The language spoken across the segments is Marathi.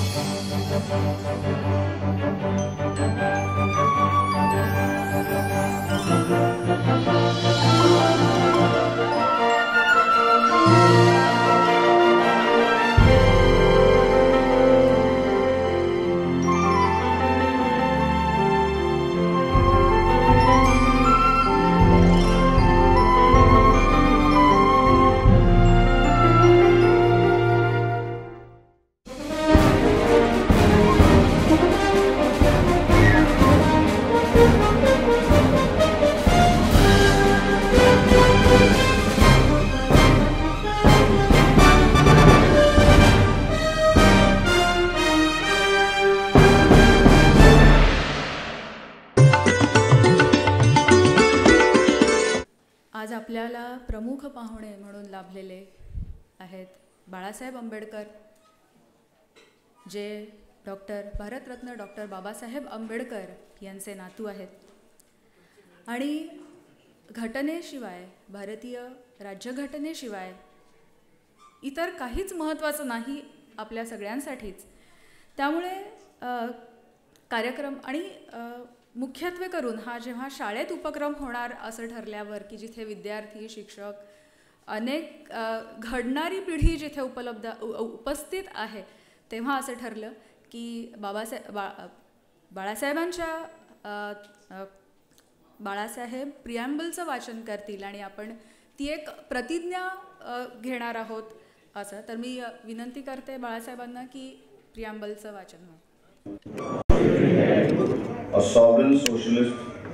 आज आपल्याला प्रमुख पाहुणे म्हणून लाभलेले आहेत बाळासाहेब आंबेडकर, जे भारतरत्न डॉक्टर बाबासाहेब आंबेडकर यांचे नातू आहेत आणि घटनेशिवाय, भारतीय राज्यघटनेशिवाय इतर काहीच महत्त्वाचं नाही आपल्या सगळ्यांसाठीच. त्यामुळे कार्यक्रम आणि मुख्यत्वे करून हा जेव्हा शाळेत उपक्रम होणार असं ठरल्यावर, की जिथे विद्यार्थी, शिक्षक, अनेक घडणारी पिढी जिथे उपस्थित आहे, तेव्हा असं ठरलं की बाळासाहेब प्रिॲम्बलचं वाचन करतील आणि आपण ती एक प्रतिज्ञा घेणार आहोत असं. तर मी विनंती करते बाळासाहेबांना की प्रिॲम्बलचं वाचन व्हावं. A sovereign socialist,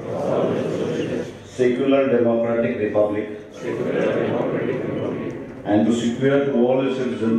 secular democratic republic, and to secure to all its citizens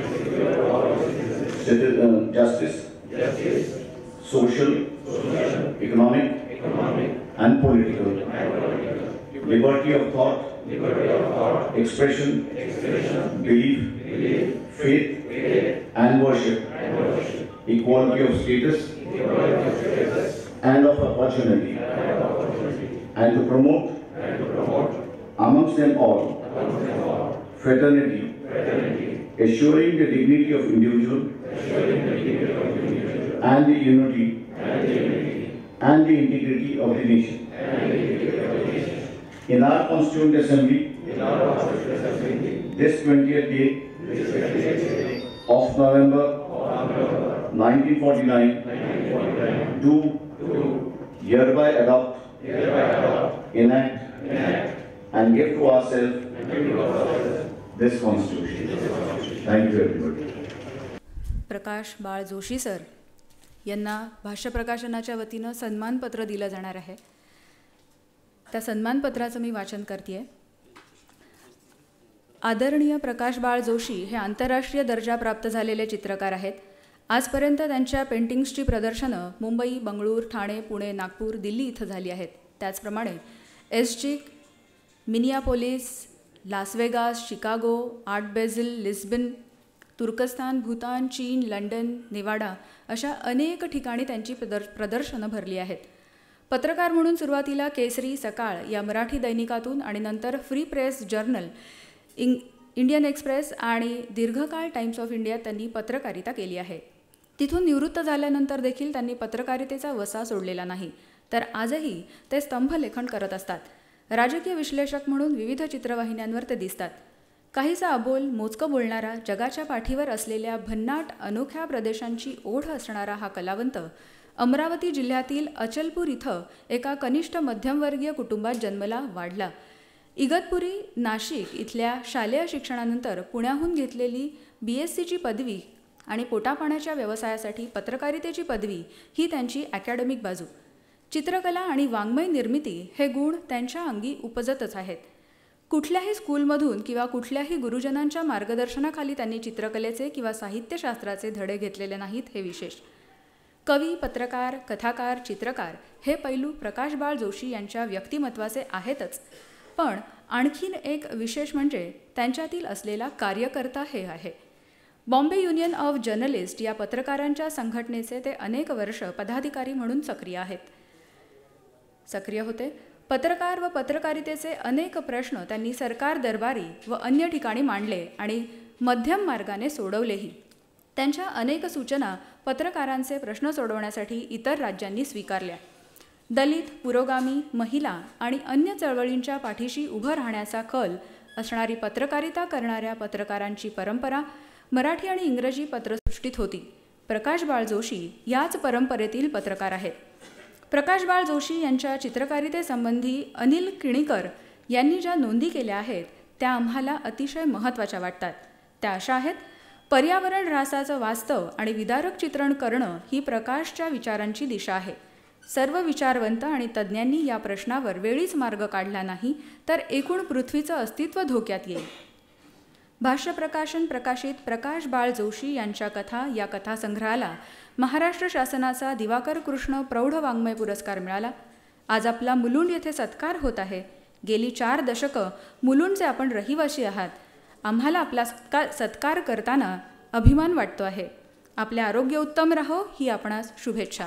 justice, social, economic, and political, liberty of thought, expression, belief, faith, and worship, equality of status and of opportunity, and to promote amongst them all fraternity, assuring the dignity of individual and the unity and the integrity of the nation. In our Constituent Assembly, this 20th day of November 1949, do hereby adopt, enact, and give to ourselves this Constitution. Thank you everybody. Prakash Bal Joshi sir यांना भाष्य प्रकाशनाच्या वतीनं सन्मानपत्र दिलं जाणार आहे. त्या सन्मानपत्राचं मी वाचन करते. आदरणीय प्रकाश बाळ जोशी हे आंतरराष्ट्रीय दर्जा प्राप्त झालेले चित्रकार आहेत. आजपर्यंत त्यांच्या पेंटिंग्सची प्रदर्शनं मुंबई, बंगळूर, ठाणे, पुणे, नागपूर, दिल्ली इथं झाली आहेत. त्याचप्रमाणे एसचिक, Minneapolis, Las Vegas, Chicago, Art Basel, Lisbon, तुर्कस्तान, भूतान, चीन, लंडन, नेवाडा अशा अनेक ठिकाणी त्यांची प्रदर्शनं भरली आहेत. पत्रकार म्हणून सुरुवातीला केसरी, सकाळ या मराठी दैनिकातून आणि नंतर Free Press Journal, Indian Express आणि दीर्घकाळ टाइम्स ऑफ इंडिया त्यांनी पत्रकारिता केली आहे. तिथून निवृत्त झाल्यानंतर देखील त्यांनी पत्रकारितेचा वसा सोडलेला नाही. तर आजही ते स्तंभलेखन करत असतात. राजकीय विश्लेषक म्हणून विविध चित्रवाहिन्यांवर ते दिसतात. काहीसा अबोल, मोजकं बोलणारा, जगाच्या पाठीवर असलेल्या भन्नाट अनोख्या प्रदेशांची ओढ असणारा हा कलावंत अमरावती जिल्ह्यातील अचलपूर इथं एका कनिष्ठ मध्यमवर्गीय कुटुंबात जन्मला, वाढला. इगतपुरी, नाशिक इथल्या शालेय शिक्षणानंतर पुण्याहून घेतलेली BScची पदवी आणि पोटापाण्याच्या व्यवसायासाठी पत्रकारितेची पदवी ही त्यांची अकॅडमिक बाजू. चित्रकला आणि वाङ्मय निर्मिती हे गुण त्यांच्या अंगी उपजतच आहेत. कुठल्याही स्कूलमधून किंवा कुठल्याही गुरुजनांच्या मार्गदर्शनाखाली त्यांनी चित्रकलेचे किंवा साहित्यशास्त्राचे धडे घेतलेले नाहीत हे विशेष. कवी, पत्रकार, कथाकार, चित्रकार हे पैलू प्रकाश बाळ जोशी यांच्या व्यक्तिमत्वाचे आहेतच. पण आणखीन एक विशेष म्हणजे त्यांच्यातील असलेला कार्यकर्ता हे आहे. बॉम्बे युनियन ऑफ जर्नलिस्ट या पत्रकारांच्या संघटनेचे ते अनेक वर्ष पदाधिकारी म्हणून सक्रिय होते. पत्रकार व पत्रकारितेचे अनेक प्रश्न त्यांनी सरकार दरबारी व अन्य ठिकाणी मांडले आणि मध्यम मार्गाने सोडवलेही. त्यांच्या अनेक सूचना पत्रकारांचे प्रश्न सोडवण्यासाठी इतर राज्यांनी स्वीकारल्या. दलित, पुरोगामी, महिला आणि अन्य चळवळींच्या पाठीशी उभं राहण्याचा कल असणारी पत्रकारिता करणाऱ्या पत्रकारांची परंपरा मराठी आणि इंग्रजी पत्रसृष्टीत होती. प्रकाश बाळ जोशी याच परंपरेतील पत्रकार आहेत. प्रकाश बाळ जोशी यांच्या चित्रकारितेसंबंधी अनिल किणीकर यांनी ज्या नोंदी केल्या आहेत त्या आम्हाला अतिशय महत्त्वाच्या वाटतात. त्या अशा आहेत: पर्यावरण ऱ्हासाचं वास्तव आणि विदारक चित्रण करणं ही प्रकाशच्या विचारांची दिशा आहे. सर्व विचारवंत आणि तज्ज्ञांनी या प्रश्नावर वेळीच मार्ग काढला नाही तर एकूण पृथ्वीचं अस्तित्व धोक्यात येईल. भाष्य प्रकाशन प्रकाशित प्रकाश बाळ जोशी यांच्या कथा या कथासंग्रहाला महाराष्ट्र शासनाचा दिवाकर कृष्ण प्रौढ वाङ्मय पुरस्कार मिळाला. आज आपला मुलुंड येथे सत्कार होत आहे. गेली 4 दशकं मुलुंडचे आपण रहिवासी आहात. आम्हाला आपला सत्कार करताना अभिमान वाटतो आहे. आपले आरोग्य उत्तम राहो ही आपणास शुभेच्छा.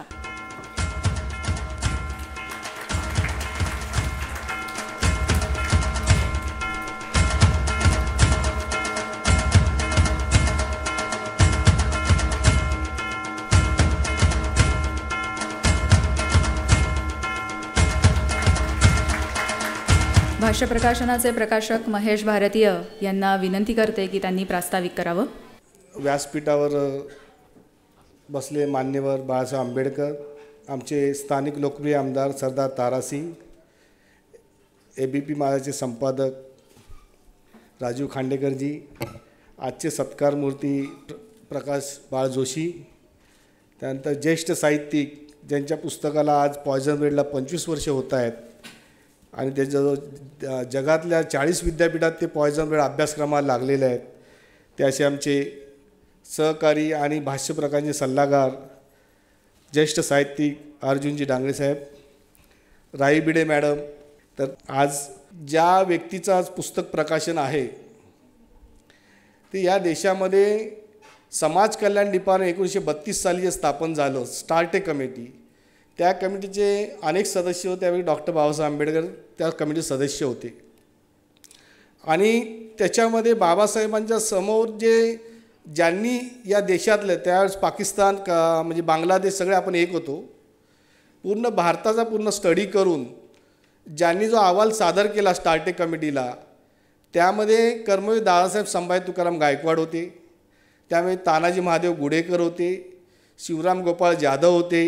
भाष्य प्रकाशनाचे प्रकाशक महेश भारतीय यांना विनंती करते की त्यांनी प्रास्ताविक करावं. व्यासपीठावर बसले मान्यवर बाळासाहेब आंबेडकर, आमचे स्थानिक लोकप्रिय आमदार सरदार तारासिंग, ABP माझाचे संपादक राजीव खांडेकरजी, आजचे सत्कार मूर्ती प्रकाश बाळ जोशी, त्यानंतर ज्येष्ठ साहित्यिक ज्यांच्या पुस्तकाला आज पॉयझन बेडला 25 वर्षे होत आहेत आणि त्याच्या जगातल्या 40 विद्यापीठात ते पॉयझन बेड अभ्यासक्रमाला लागलेले आहेत, ते असे आमचे सहकारी आणि भाष्य प्रकारांचे सल्लागार ज्येष्ठ साहित्यिक अर्जुनजी डांगरे साहेब, राई भिडे मॅडम. तर आज ज्या व्यक्तीचं आज पुस्तक प्रकाशन आहे ते या देशामध्ये समाज कल्याण डिपार्टमेंट 1932 साली जे स्थापन झालं, स्टार्टे कमिटी, त्या कमिटीचे अनेक सदस्य होते. त्यावेळी डॉक्टर बाबासाहेब आंबेडकर त्या कमिटीचे सदस्य होते आणि त्याच्यामध्ये बाबासाहेबांच्या समोर ज्यांनी या देशातलं त्यावेळेस पाकिस्तान म्हणजे बांगलादेश सगळे आपण एक होतो, पूर्ण भारताचा पूर्ण स्टडी करून ज्यांनी जो अहवाल सादर केला स्टार्टे कमिटीला, त्यामध्ये कर्मवीर दादासाहेब संभाजी तुकाराम गायकवाड होते, त्यामुळे तानाजी महादेव गुडेकर होते, शिवराम गोपाळ जाधव होते.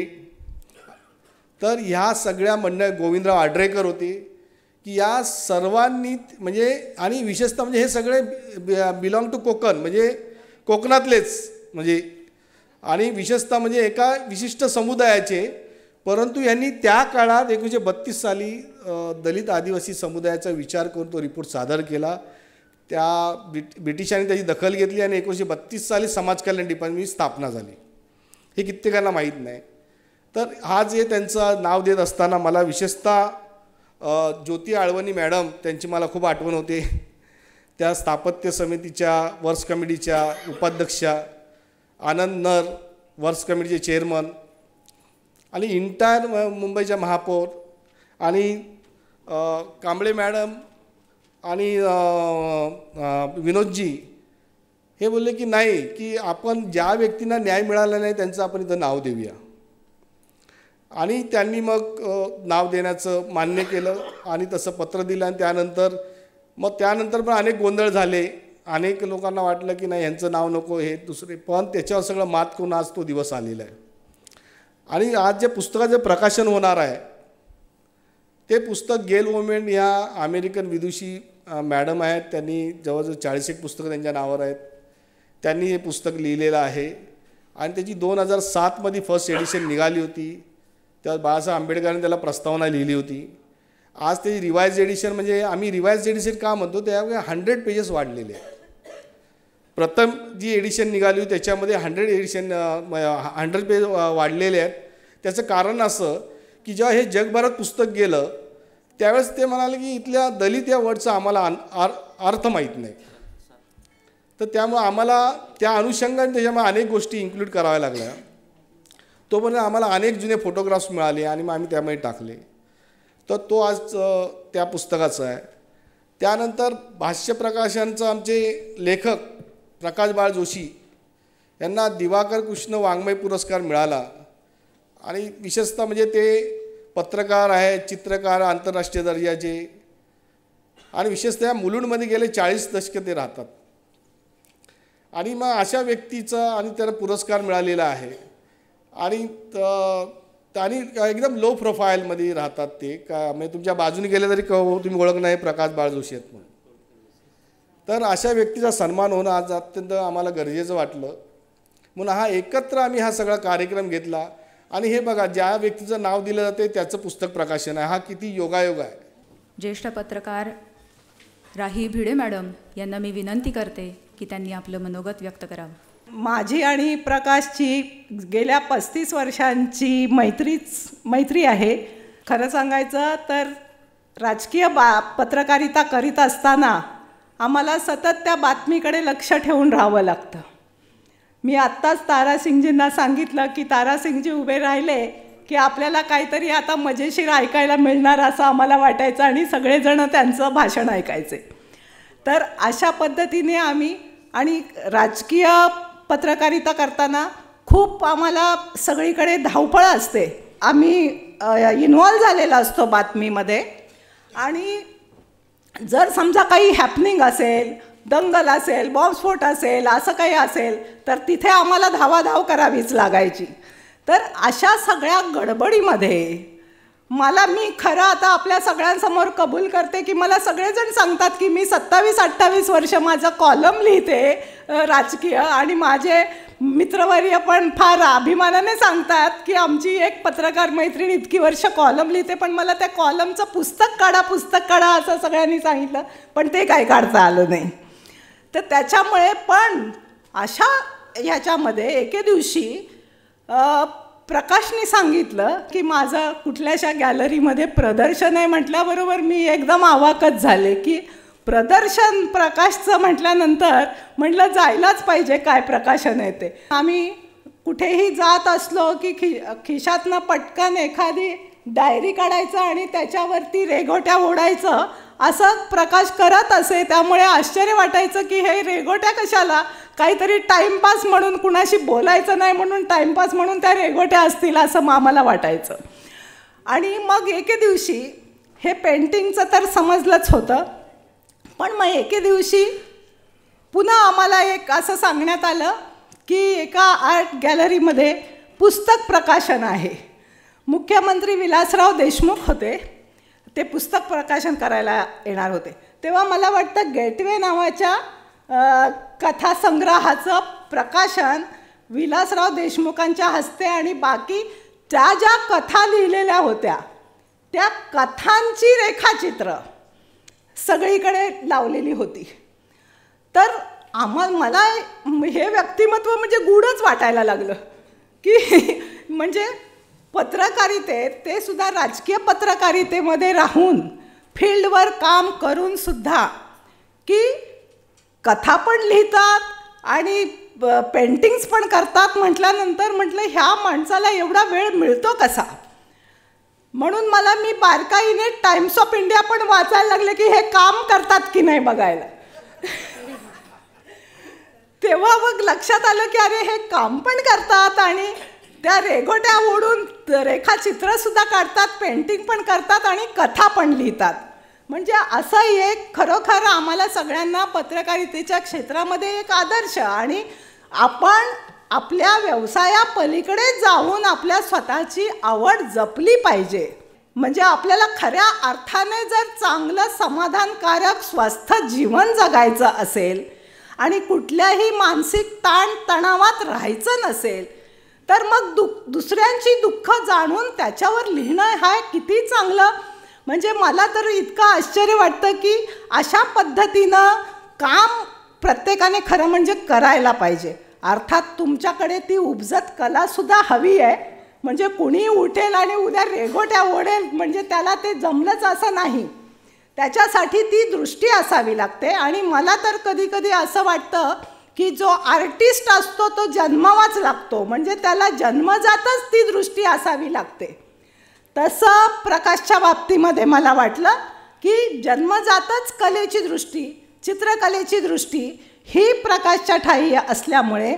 तर ह्या सगळ्या गोविंदराव आडरेकर होते की या सर्वांनी म्हणजे आणि विशेषतः म्हणजे हे सगळे बिलॉंग टू कोकण म्हणजे कोकणातलेच म्हणजे आणि विशेषतः म्हणजे एका विशिष्ट समुदायाचे, परंतु यांनी त्या काळात 1932 साली दलित आदिवासी समुदायाचा विचार करून तो रिपोर्ट सादर केला. त्या ब्रिटिशांनी त्याची दखल घेतली आणि 1932 साली समाज कल्याण डिपार्टमेंटची स्थापना झाली. हे कित्येकांना माहीत नाही. तर हा जे त्यांचं नाव देत असताना मला विशेषतः ज्योती आळवणी मॅडम त्यांची मला खूप आठवण होते. त्या स्थापत्य समितीच्या वर्स कमिटीच्या उपाध्यक्षा, आनंद नर वर्स कमिटीचे चेअरमन आणि इंटायर मुंबईच्या महापौर आणि कांबळे मॅडम आणि विनोदजी हे बोलले की नाही की आपण ज्या व्यक्तींना न्याय मिळाला नाही त्यांचं आपण इथं नाव देऊया. आणि त्यांनी मग नाव देण्याचं मान्य केलं आणि तसं पत्र दिलं आणि त्यानंतर पण अनेक गोंधळ झाले. अनेक लोकांना वाटलं की नाही यांचं नाव नको हे दुसरे, पण त्याच्यावर सगळं मात करून आज तो दिवस आलेला आहे. आणि आज जे पुस्तकाचं प्रकाशन होणार आहे ते पुस्तक गेल वुमेन या अमेरिकन विदुषी मॅडम आहेत. त्यांनी जवळजवळ 40 पुस्तकं त्यांच्या नावावर आहेत. त्यांनी हे पुस्तक लिहिलेलं आहे आणि त्याची 2007मध्ये फर्स्ट एडिशन निघाली होती. तेव्हा बाळासाहेब आंबेडकरांनी त्याला प्रस्तावना लिहिली होती. आज त्याची रिवाइज एडिशन म्हणजे आम्ही रिवाइज एडिशन का म्हणतो त्यामुळे 100 पेजेस वाढलेले आहेत. प्रथम जी एडिशन निघाली होती त्याच्यामध्ये 100 पेज वाढलेले आहेत. त्याचं कारण असं की जेव्हा हे जगभरात पुस्तक गेलं त्यावेळेस ते म्हणाले की इथल्या दलित या वर्डचा आम्हाला अर्थ माहीत नाही. तर त्यामुळे आम्हाला त्या अनुषंगाने त्याच्यामुळे अनेक गोष्टी इन्क्लूड कराव्या लागल्या. तोपर्यंत आम्हाला अनेक जुने फोटोग्राफ्स मिळाले आणि मग आम्ही त्यामध्ये टाकले. तर तो आज त्या पुस्तकाचा आहे. त्यानंतर भाष्य प्रकाशनचं आमचे लेखक प्रकाश बाळ जोशी यांना दिवाकर कृष्ण वाङ्मय पुरस्कार मिळाला आणि विशेषतः म्हणजे ते पत्रकार आहेत, चित्रकार आंतरराष्ट्रीय दर्जाचे आणि विशेषतः मुलुंडमध्ये गेले 40 दशके ते राहतात आणि मग अशा व्यक्तीचा आणि त्याला पुरस्कार मिळालेला आहे आणि आणि एकदम लो प्रोफाईलमध्ये राहतात ते का म्हणजे तुमच्या बाजूने गेले तरी तुम्ही ओळख नाही प्रकाश बाळ जोशी आहेत म्हणून. तर अशा व्यक्तीचा सन्मान होणं आज अत्यंत आम्हाला गरजेचं वाटलं म्हणून एकत्र आम्ही हा सगळा कार्यक्रम घेतला. आणि हे बघा ज्या व्यक्तीचं नाव दिलं जाते त्याचं पुस्तक प्रकाशन आहे, हा किती योगायोग आहे. ज्येष्ठ पत्रकार राही भिडे मॅडम यांना मी विनंती करते की त्यांनी आपलं मनोगत व्यक्त करावं. माझी आणि प्रकाशची गेल्या 35 वर्षांची मैत्री आहे. खरं सांगायचं तर राजकीय पत्रकारिता करीत असताना आम्हाला सतत त्या बातमीकडे लक्ष ठेवून राहावं लागतं. मी आत्ताच तारासिंगजींना सांगितलं की तारासिंगजी उभे राहिले की आपल्याला काहीतरी आता मजेशीर ऐकायला मिळणार असं आम्हाला वाटायचं आणि सगळेजण त्यांचं भाषण ऐकायचे. तर अशा पद्धतीने आम्ही आणि राजकीय पत्रकारिता करताना खूप आम्हाला सगळीकडे धावपळ असते. आम्ही इन्व्हॉल्व झालेला असतो बातमीमध्ये आणि जर समजा काही हॅपनिंग असेल, दंगल असेल, बॉम्बस्फोट असेल, असं काही असेल तर तिथे आम्हाला धावाधाव करावीच लागायची. तर अशा सगळ्या गडबडीमध्ये मी खरं आता आपल्या सगळ्यांसमोर कबूल करते की मला सगळेजण सांगतात की मी 27-28 वर्ष माझं कॉलम लिहिते राजकीय आणि माझे मित्रवर्य पण फार अभिमानाने सांगतात की आमची एक पत्रकार मैत्रीण इतकी वर्ष कॉलम लिहिते. पण मला त्या कॉलमचं पुस्तक काढा असं सगळ्यांनी सांगितलं पण ते काही काढता आलं नाही. तर त्याच्यामुळे पण अशा ह्याच्यामध्ये एके दिवशी प्रकाशने सांगितलं की माझं कुठल्याशा गॅलरीमध्ये प्रदर्शन आहे. म्हटल्याबरोबर मी एकदम अवाकच झाले की प्रदर्शन प्रकाशचं म्हटल्यानंतर म्हटलं जायलाच पाहिजे, काय प्रकाशन आहे ते. आम्ही कुठेही जात असलो की खिशातनं पटकन एखादी डायरी काढायचं आणि त्याच्यावरती रेघोट्या ओढायचं असं प्रकाश करत असे. त्यामुळे आश्चर्य वाटायचं की हे रेघोट्या कशाला, काहीतरी टाईमपास म्हणून, कुणाशी बोलायचं नाही म्हणून टाईमपास म्हणून त्या रेघोट्या असतील असं आम्हाला वाटायचं. आणि मग एके दिवशी हे पेंटिंगचं तर समजलंच होतं पण मग एके दिवशी पुन्हा आम्हाला एक असं सांगण्यात आलं की एका आर्ट गॅलरीमध्ये पुस्तक प्रकाशन आहे. मुख्यमंत्री विलासराव देशमुख होते, ते पुस्तक प्रकाशन करायला येणार होते. तेव्हा मला वाटतं गेटवे नावाच्या कथासंग्रहाचं प्रकाशन विलासराव देशमुखांच्या हस्ते आणि बाकी त्या ज्या कथा लिहिलेल्या होत्या त्या कथांची रेखाचित्र सगळीकडे लावलेली होती. तर मला हे व्यक्तिमत्व म्हणजे गूढच वाटायला लागलं की म्हणजे पत्रकारितेत, ते सुद्धा राजकीय पत्रकारितेमध्ये राहून फील्डवर काम करून सुद्धा की कथा पण लिहितात आणि पेंटिंग्स पण करतात म्हटल्यानंतर म्हटलं ह्या माणसाला एवढा वेळ मिळतो कसा. म्हणून मी बारकाईने टाइम्स ऑफ इंडिया पण वाचायला लागले की हे काम करतात की नाही बघायला. तेव्हा मग लक्षात आलं की अरे हे काम पण करतात आणि त्या रेघोट्या ओढून रेखाचित्रसुद्धा काढतात, पेंटिंग पण करतात आणि कथा पण लिहितात. म्हणजे असं एक खरोखर आम्हाला सगळ्यांना पत्रकारितेच्या क्षेत्रामध्ये एक आदर्श आणि आपण आपल्या व्यवसायापलीकडे जाऊन आपल्या स्वतःची आवड जपली पाहिजे. म्हणजे आपल्याला खऱ्या अर्थाने जर चांगलं समाधानकारक स्वस्थ जीवन जगायचं असेल आणि कुठल्याही मानसिक ताणतणावात राहायचं नसेल तर मग दुसऱ्यांची दुःख जाणून त्याच्यावर लिहिणं हा किती चांगलं. म्हणजे मला तर इतकं आश्चर्य वाटतं की अशा पद्धतीनं काम प्रत्येकाने खरं म्हणजे करायला पाहिजे. अर्थात तुमच्याकडे ती उपजत कलासुद्धा हवी आहे. म्हणजे कुणी उठेल आणि उद्या रेघोट्या ओढेल म्हणजे त्याला ते जमलंच असं नाही. त्याच्यासाठी ती दृष्टी असावी लागते. आणि मला तर कधी कधी असं वाटतं की जो आर्टिस्ट असतो तो जन्मावाच लागतो, म्हणजे त्याला जन्मजातच ती दृष्टी असावी लागते. तसं प्रकाशच्या बाबतीमध्ये मला वाटलं की जन्मजातच कलेची दृष्टी, चित्रकलेची दृष्टी ही प्रकाशच्या ठायी असल्यामुळे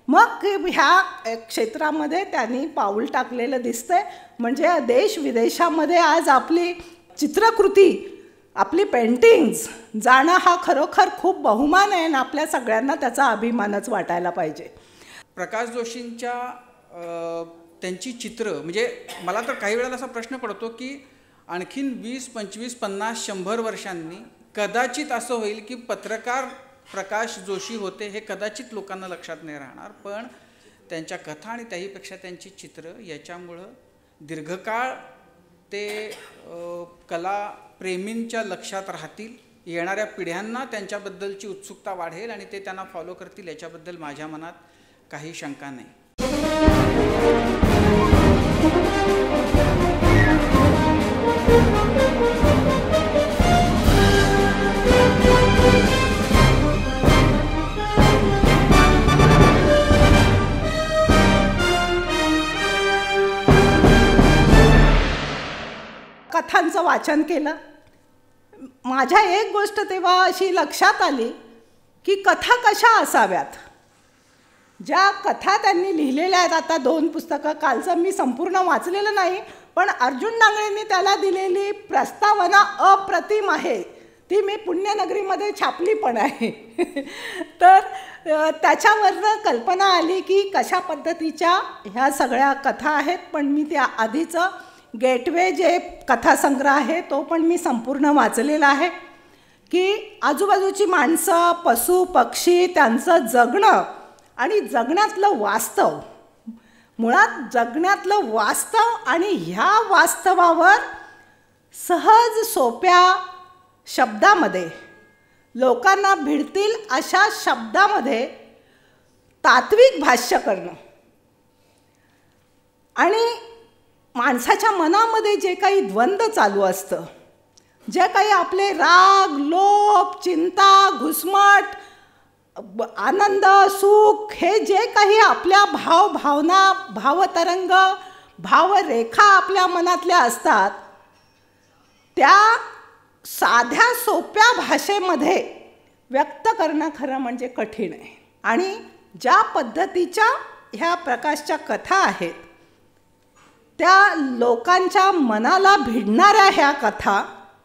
मग ह्या क्षेत्रामध्ये त्यांनी पाऊल टाकलेलं दिसतंय. म्हणजे देश विदेशामध्ये आज आपली चित्रकृती, आपली पेंटिंग्ज जाणं हा खरोखर खूप बहुमान आहे आणि आपल्या सगळ्यांना त्याचा अभिमानच वाटायला पाहिजे. प्रकाश जोशींच्या त्यांची चित्र म्हणजे मला तर काही वेळेला असा प्रश्न पडतो की आणखीन 20, 25, 50, 100 वर्षांनी कदाचित असं होईल की पत्रकार प्रकाश जोशी होते हे कदाचित लोकांना लक्षात नाही राहणार, पण त्यांच्या कथा आणि त्याहीपेक्षा त्यांची चित्र याच्यामुळं दीर्घकाळ ते कलाप्रेमींच्या लक्षात राहतील. येणाऱ्या पिढ्यांना त्यांच्याबद्दलची उत्सुकता वाढेल आणि ते त्यांना फॉलो करतील याच्याबद्दल माझ्या मनात काही शंका नाही. कथांचं वाचन केलं. माझ्या एक गोष्ट तेव्हा अशी लक्षात आली की कथा कशा असाव्यात. ज्या कथा त्यांनी लिहिलेल्या आहेत, आता 2 पुस्तकं, कालचं मी संपूर्ण वाचलेलं नाही, पण अर्जुन डांगळेंनी त्याला दिलेली प्रस्तावना अप्रतिम आहे. ती मी पुण्यनगरीमध्ये छापली पण आहे. तर त्याच्यावरनं कल्पना आली की कशा पद्धतीच्या ह्या सगळ्या कथा आहेत. पण मी त्या आधीचं गेटवे जे कथासंग्रह आहे तो पण मी संपूर्ण वाचलेला आहे. की आजूबाजूची माणसं, पशु पक्षी, त्यांचं जगणं आणि जगण्यातलं वास्तव, मुळात जगण्यातलं वास्तव आणि ह्या वास्तवावर सहज सोप्या शब्दामध्ये लोकांना भिडतील अशा शब्दामध्ये तात्विक भाष्य करणं आणि माणसाच्या मनामध्ये जे काही द्वंद्व चालू असतं, जे काही आपले राग, लोभ, चिंता, घुसमट, आनंद, सुख, हे जे काही आपल्या भावना, भावतरंग, भावरेखा आपल्या मनातल्या असतात, त्या साध्या सोप्या भाषेमध्ये व्यक्त करणं खरं म्हणजे कठीण आहे. आणि ज्या पद्धतीच्या ह्या प्रकारच्या कथा आहेत, त्या लोकांच्या मनाला भिडणाऱ्या ह्या कथा,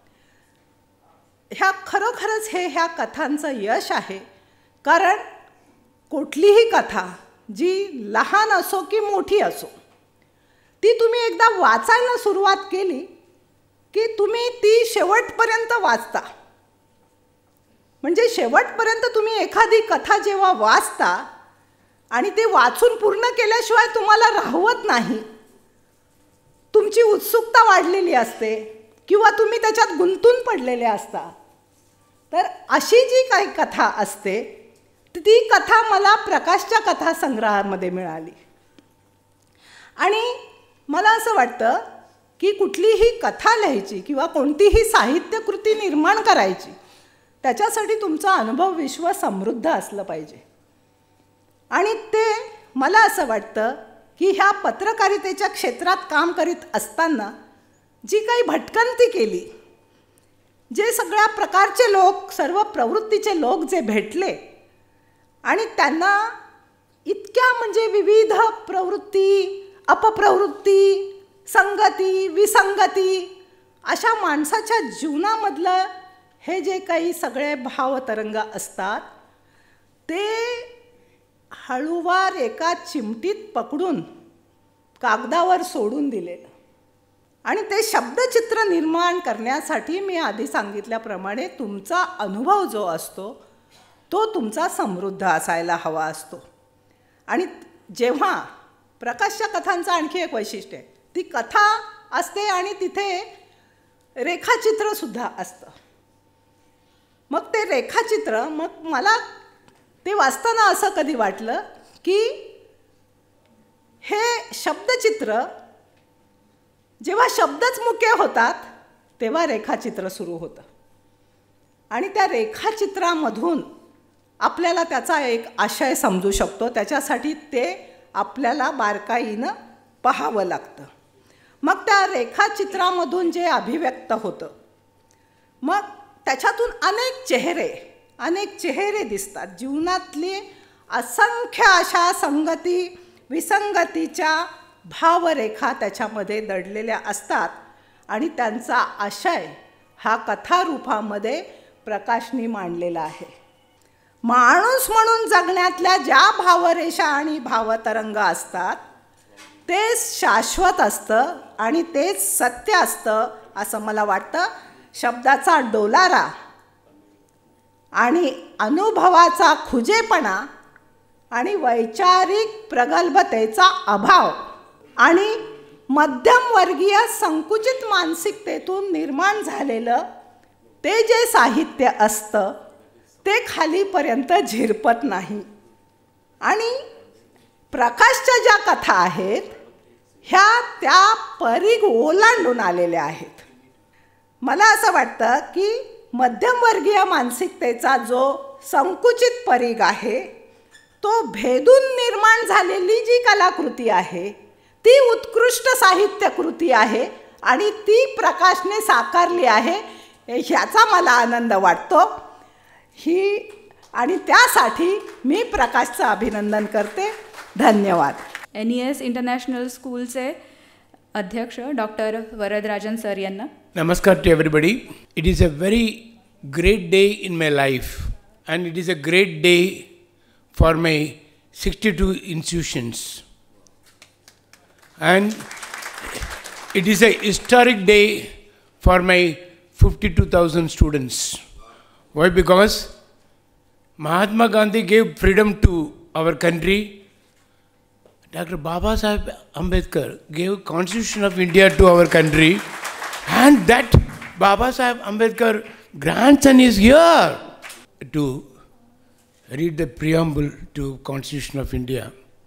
ह्या खरोखरच ह्या कथांचं यश आहे. कारण कुठलीही कथा जी लहान असो की मोठी असो, ती तुम्ही एकदा वाचायला सुरुवात केली की तुम्ही ती शेवटपर्यंत वाचता. म्हणजे शेवटपर्यंत तुम्ही एखादी कथा जेव्हा वाचता आणि ते वाचून पूर्ण केल्याशिवाय तुम्हाला राहवत नाही, तुमची उत्सुकता वाढलेली असते किंवा तुम्ही त्याच्यात गुंतून पडलेले असता. तर अशी जी काही कथा असते ती कथा मला प्रकाशच्या कथासंग्रहामध्ये मिळाली. आणि मला असं वाटतं की कुठलीही कथा लिहायची किंवा कोणतीही साहित्यकृती निर्माण करायची, त्याच्यासाठी तुमचं अनुभव विश्व समृद्ध असलं पाहिजे. आणि ते मला असं वाटतं की ह्या पत्रकारितेच्या क्षेत्रात काम करीत असताना जी काही भटकंती केली, जे सगळ्या प्रकारचे लोक, सर्व प्रवृत्तीचे लोक जे भेटले आणि त्यांना इतक्या म्हणजे विविध प्रवृत्ती, अपप्रवृत्ती, संगती, विसंगती, अशा माणसाच्या जीवनामधलं हे जे काही सगळे भावतरंग असतात, ते हळूवार एका चिमटीत पकडून कागदावर सोडून दिलेलं. आणि ते शब्दचित्र निर्माण करण्यासाठी मी आधी सांगितल्याप्रमाणे तुमचा अनुभव जो असतो तो तुमचा समृद्ध असायला हवा असतो. आणि जेव्हा प्रकाशच्या कथांचं आणखी एक वैशिष्ट्य आहे, ती कथा असते आणि तिथे रेखाचित्रसुद्धा असतं. मग ते रेखाचित्र, मग मला ते वाचताना असं कधी वाटलं की हे शब्दचित्र जेव्हा शब्दच मुके होतात तेव्हा रेखाचित्र सुरू होतं. आणि त्या रेखाचित्रामधून आपल्याला त्याचा एक आशय समजू शकतो. त्याच्यासाठी ते आपल्याला बारकाईनं पाहावं लागतं. मग त्या रेखाचित्रामधून जे अभिव्यक्त होतं, मग त्याच्यातून अनेक चेहरे दिसतात. जीवनातली असंख्य अशा संगती विसंगतीच्या भावरेखा त्याच्यामध्ये दडलेल्या असतात आणि त्यांचा आशय हा कथारूपामध्ये प्रकाशनी मांडलेला आहे. माणूस म्हणून जगण्यातल्या ज्या भावरेषा आणि भावतरंग असतात तेच शाश्वत असतं आणि तेच सत्य असतं असं मला वाटतं. शब्दाचा डोलारा आणि अनुभवाचा खुजेपणा आणि वैचारिक प्रगल्भतेचा अभाव आणि मध्यमवर्गीय संकुचित मानसिकतेतून निर्माण झालेलं ते जे साहित्य असतं ते खालीपर्यंत झिरपत नाही. आणि प्रकाशच्या ज्या कथा आहेत ह्या त्या परीघ ओलांडून आलेल्या आहेत. मला असं वाटतं की मध्यमवर्गीय मानसिकतेचा जो संकुचित परीघ आहे तो भेदून निर्माण झालेली जी कलाकृती आहे ती उत्कृष्ट साहित्यकृती आहे आणि ती प्रकाशने साकारली आहे ह्याचा मला आनंद वाटतो. आणि त्यासाठी मी प्रकाशचं अभिनंदन करते. धन्यवाद. NES इंटरनॅशनल स्कूलचे अध्यक्ष डॉक्टर वरदराजन सर यांना. Namaskar to everybody. It is a very great day in my life and it is a great day for my 62 institutions. And it is a historic day for my 52,000 students. Why? Because Mahatma Gandhi gave freedom to our country. Dr. Baba Sahib Ambedkar gave Constitution of India to our country. And that Baba Sahib Ambedkar grandson is here to read the preamble to Constitution of India.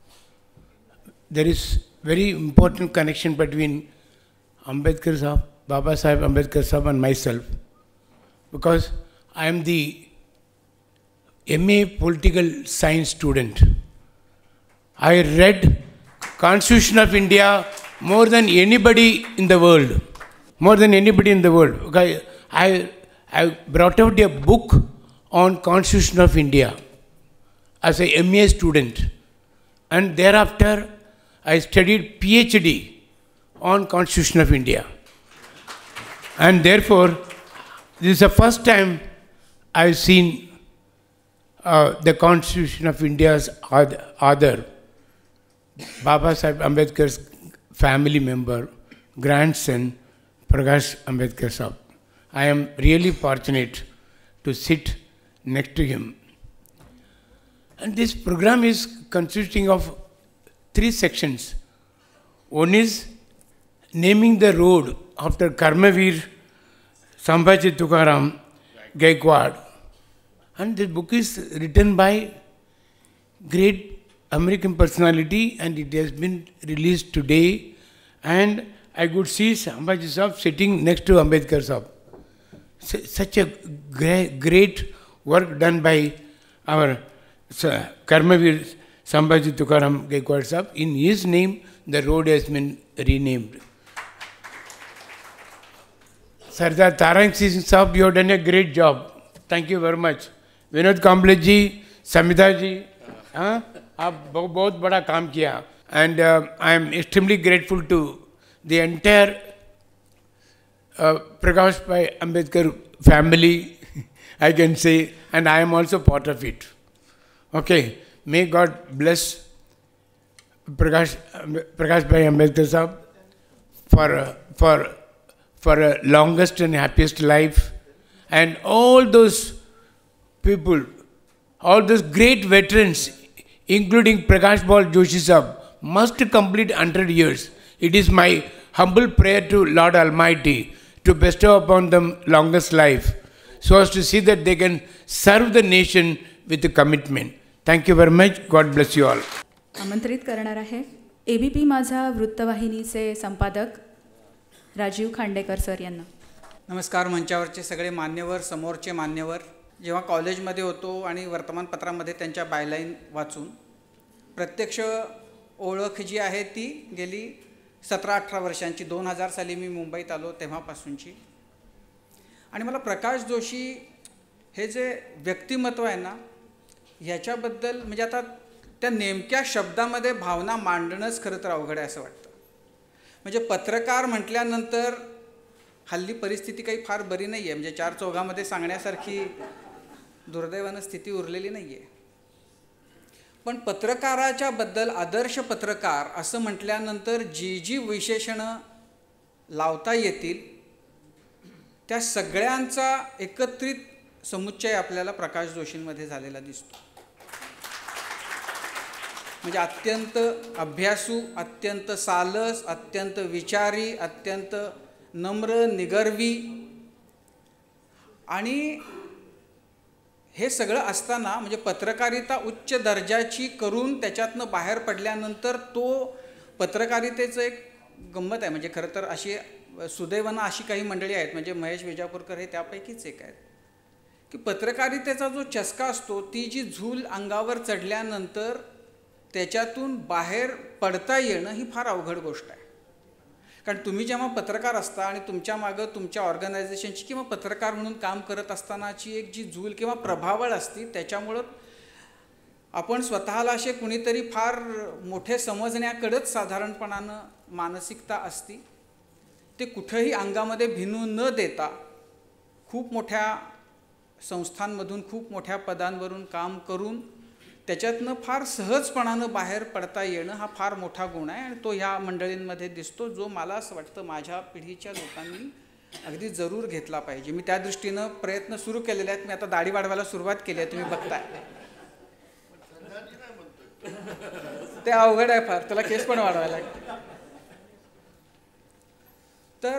There is very important connection between Ambedkar Sahib, Baba Sahib Ambedkar Sahib and myself, because I am the MA Political Science student. I read Constitution of India more than anybody in the world. More than anybody in the world. Okay, I brought out a book on Constitution of India as a MA student, and thereafter I studied PhD on Constitution of India. And therefore, this is the first time I've seen the Constitution of India's author, Baba Sahib Ambedkar's family member, grandson, Prakash Ambedkar Sahib. I am really fortunate to sit next to him. And this program is consisting of 3 sections. One is naming the road after Karmavir Sambhaji Tukaram Gaikwad. And this book is written by great American personality and it has been released today. And I could see Sambhaji Sahib sitting next to Ambedkar Sahib. Such a great work done by our Karmavir Sambhaji Tukaram Gaikwad Sahib. In his name, the road has been renamed. Sardar Tarang Singh Sahib, you have done a great job. Thank you very much. Vinod Kamble ji, Samita ji, आप बहुत बड़ा काम किया. And I am extremely grateful to the entire Prakash Bhai Ambedkar family, I can say, and I am also part of it. Okay, may God bless Prakash Bhai Ambedkar Sahib for a longest and happiest life, and all those people, all those great veterans, including Prakash Bal Joshi Sahib, must complete 100 years. It is my humble prayer to Lord Almighty to bestow upon them longest life, so as to see that they can serve the nation with commitment. Thank you very much. God bless you all. आमंत्रित करणार आहे ABP माझा वृत्तवाहिनीचे संपादक राजीव खांडेकर सर यांना. नमस्कार मंचावरचे सगळे मान्यवर, समोरचे मान्यवर. जेव्हा कॉलेजमध्ये होतो आणि वर्तमानपत्रामध्ये त्यांच्या बायलाईन वाचून प्रत्यक्ष ओळख जी आहे ती गेली 17-18 वर्षांची. 2000 साली मी मुंबईत आलो तेव्हापासूनची. आणि मला प्रकाश जोशी हे जे व्यक्तिमत्व आहे ना ह्याच्याबद्दल म्हणजे आता त्या नेमक्या शब्दामध्ये भावना मांडणंच खरं तर अवघड आहे असं वाटतं. म्हणजे पत्रकार म्हटल्यानंतर हल्ली परिस्थिती काही फार बरी नाही आहे, म्हणजे चार चौघामध्ये सांगण्यासारखी दुर्दैवानं स्थिती उरलेली नाही आहे. पण पत्रकाराच्या बद्दल आदर्श पत्रकार असं म्हटल्यानंतर जी जी विशेषणं लावता येतील त्या सगळ्यांचा एकत्रित समुच्चय आपल्याला प्रकाश जोशींमध्ये झालेला दिसतो. म्हणजे अत्यंत अभ्यासू, अत्यंत सालस, अत्यंत विचारी, अत्यंत नम्र, निगर्वी, आणि हे सगळं असताना म्हणजे पत्रकारिता उच्च दर्जाची करून त्याच्यातनं बाहेर पडल्यानंतर तो पत्रकारितेचं एक गंमत आहे. म्हणजे खरं तर अशी सुदैवानं अशी काही मंडळी आहेत, म्हणजे महेश विजापूरकर हे त्यापैकीच एक आहेत, की पत्रकारितेचा जो चस्का असतो ती जी झूल अंगावर चढल्यानंतर त्याच्यातून बाहेर पडता येणं ही फार अवघड गोष्ट आहे. कारण तुम्ही जेव्हा पत्रकार असता आणि तुमच्या मागं तुमच्या ऑर्गनायझेशनची किंवा पत्रकार म्हणून काम करत असतानाची एक जी झूल किंवा प्रभावळ असती त्याच्यामुळं आपण स्वतःला असे कुणीतरी फार मोठे समजण्याकडेच साधारणपणानं मानसिकता असती. ते कुठंही अंगामध्ये भिनू न देता खूप मोठ्या संस्थांमधून खूप मोठ्या पदांवरून काम करून त्याच्यातनं फार सहजपणानं बाहेर पडता येणं हा फार मोठा गुण आहे आणि तो ह्या मंडळींमध्ये दिसतो, जो मला असं वाटतं माझ्या पिढीच्या लोकांनी अगदी जरूर घेतला पाहिजे. मी त्या दृष्टीनं प्रयत्न सुरू केलेले आहेत. मी आता दाढी वाढवायला सुरुवात केली आहे, तुम्ही बघताय. ते अवघड आहे फार, त्याला केस पण वाढवायला लागते. तर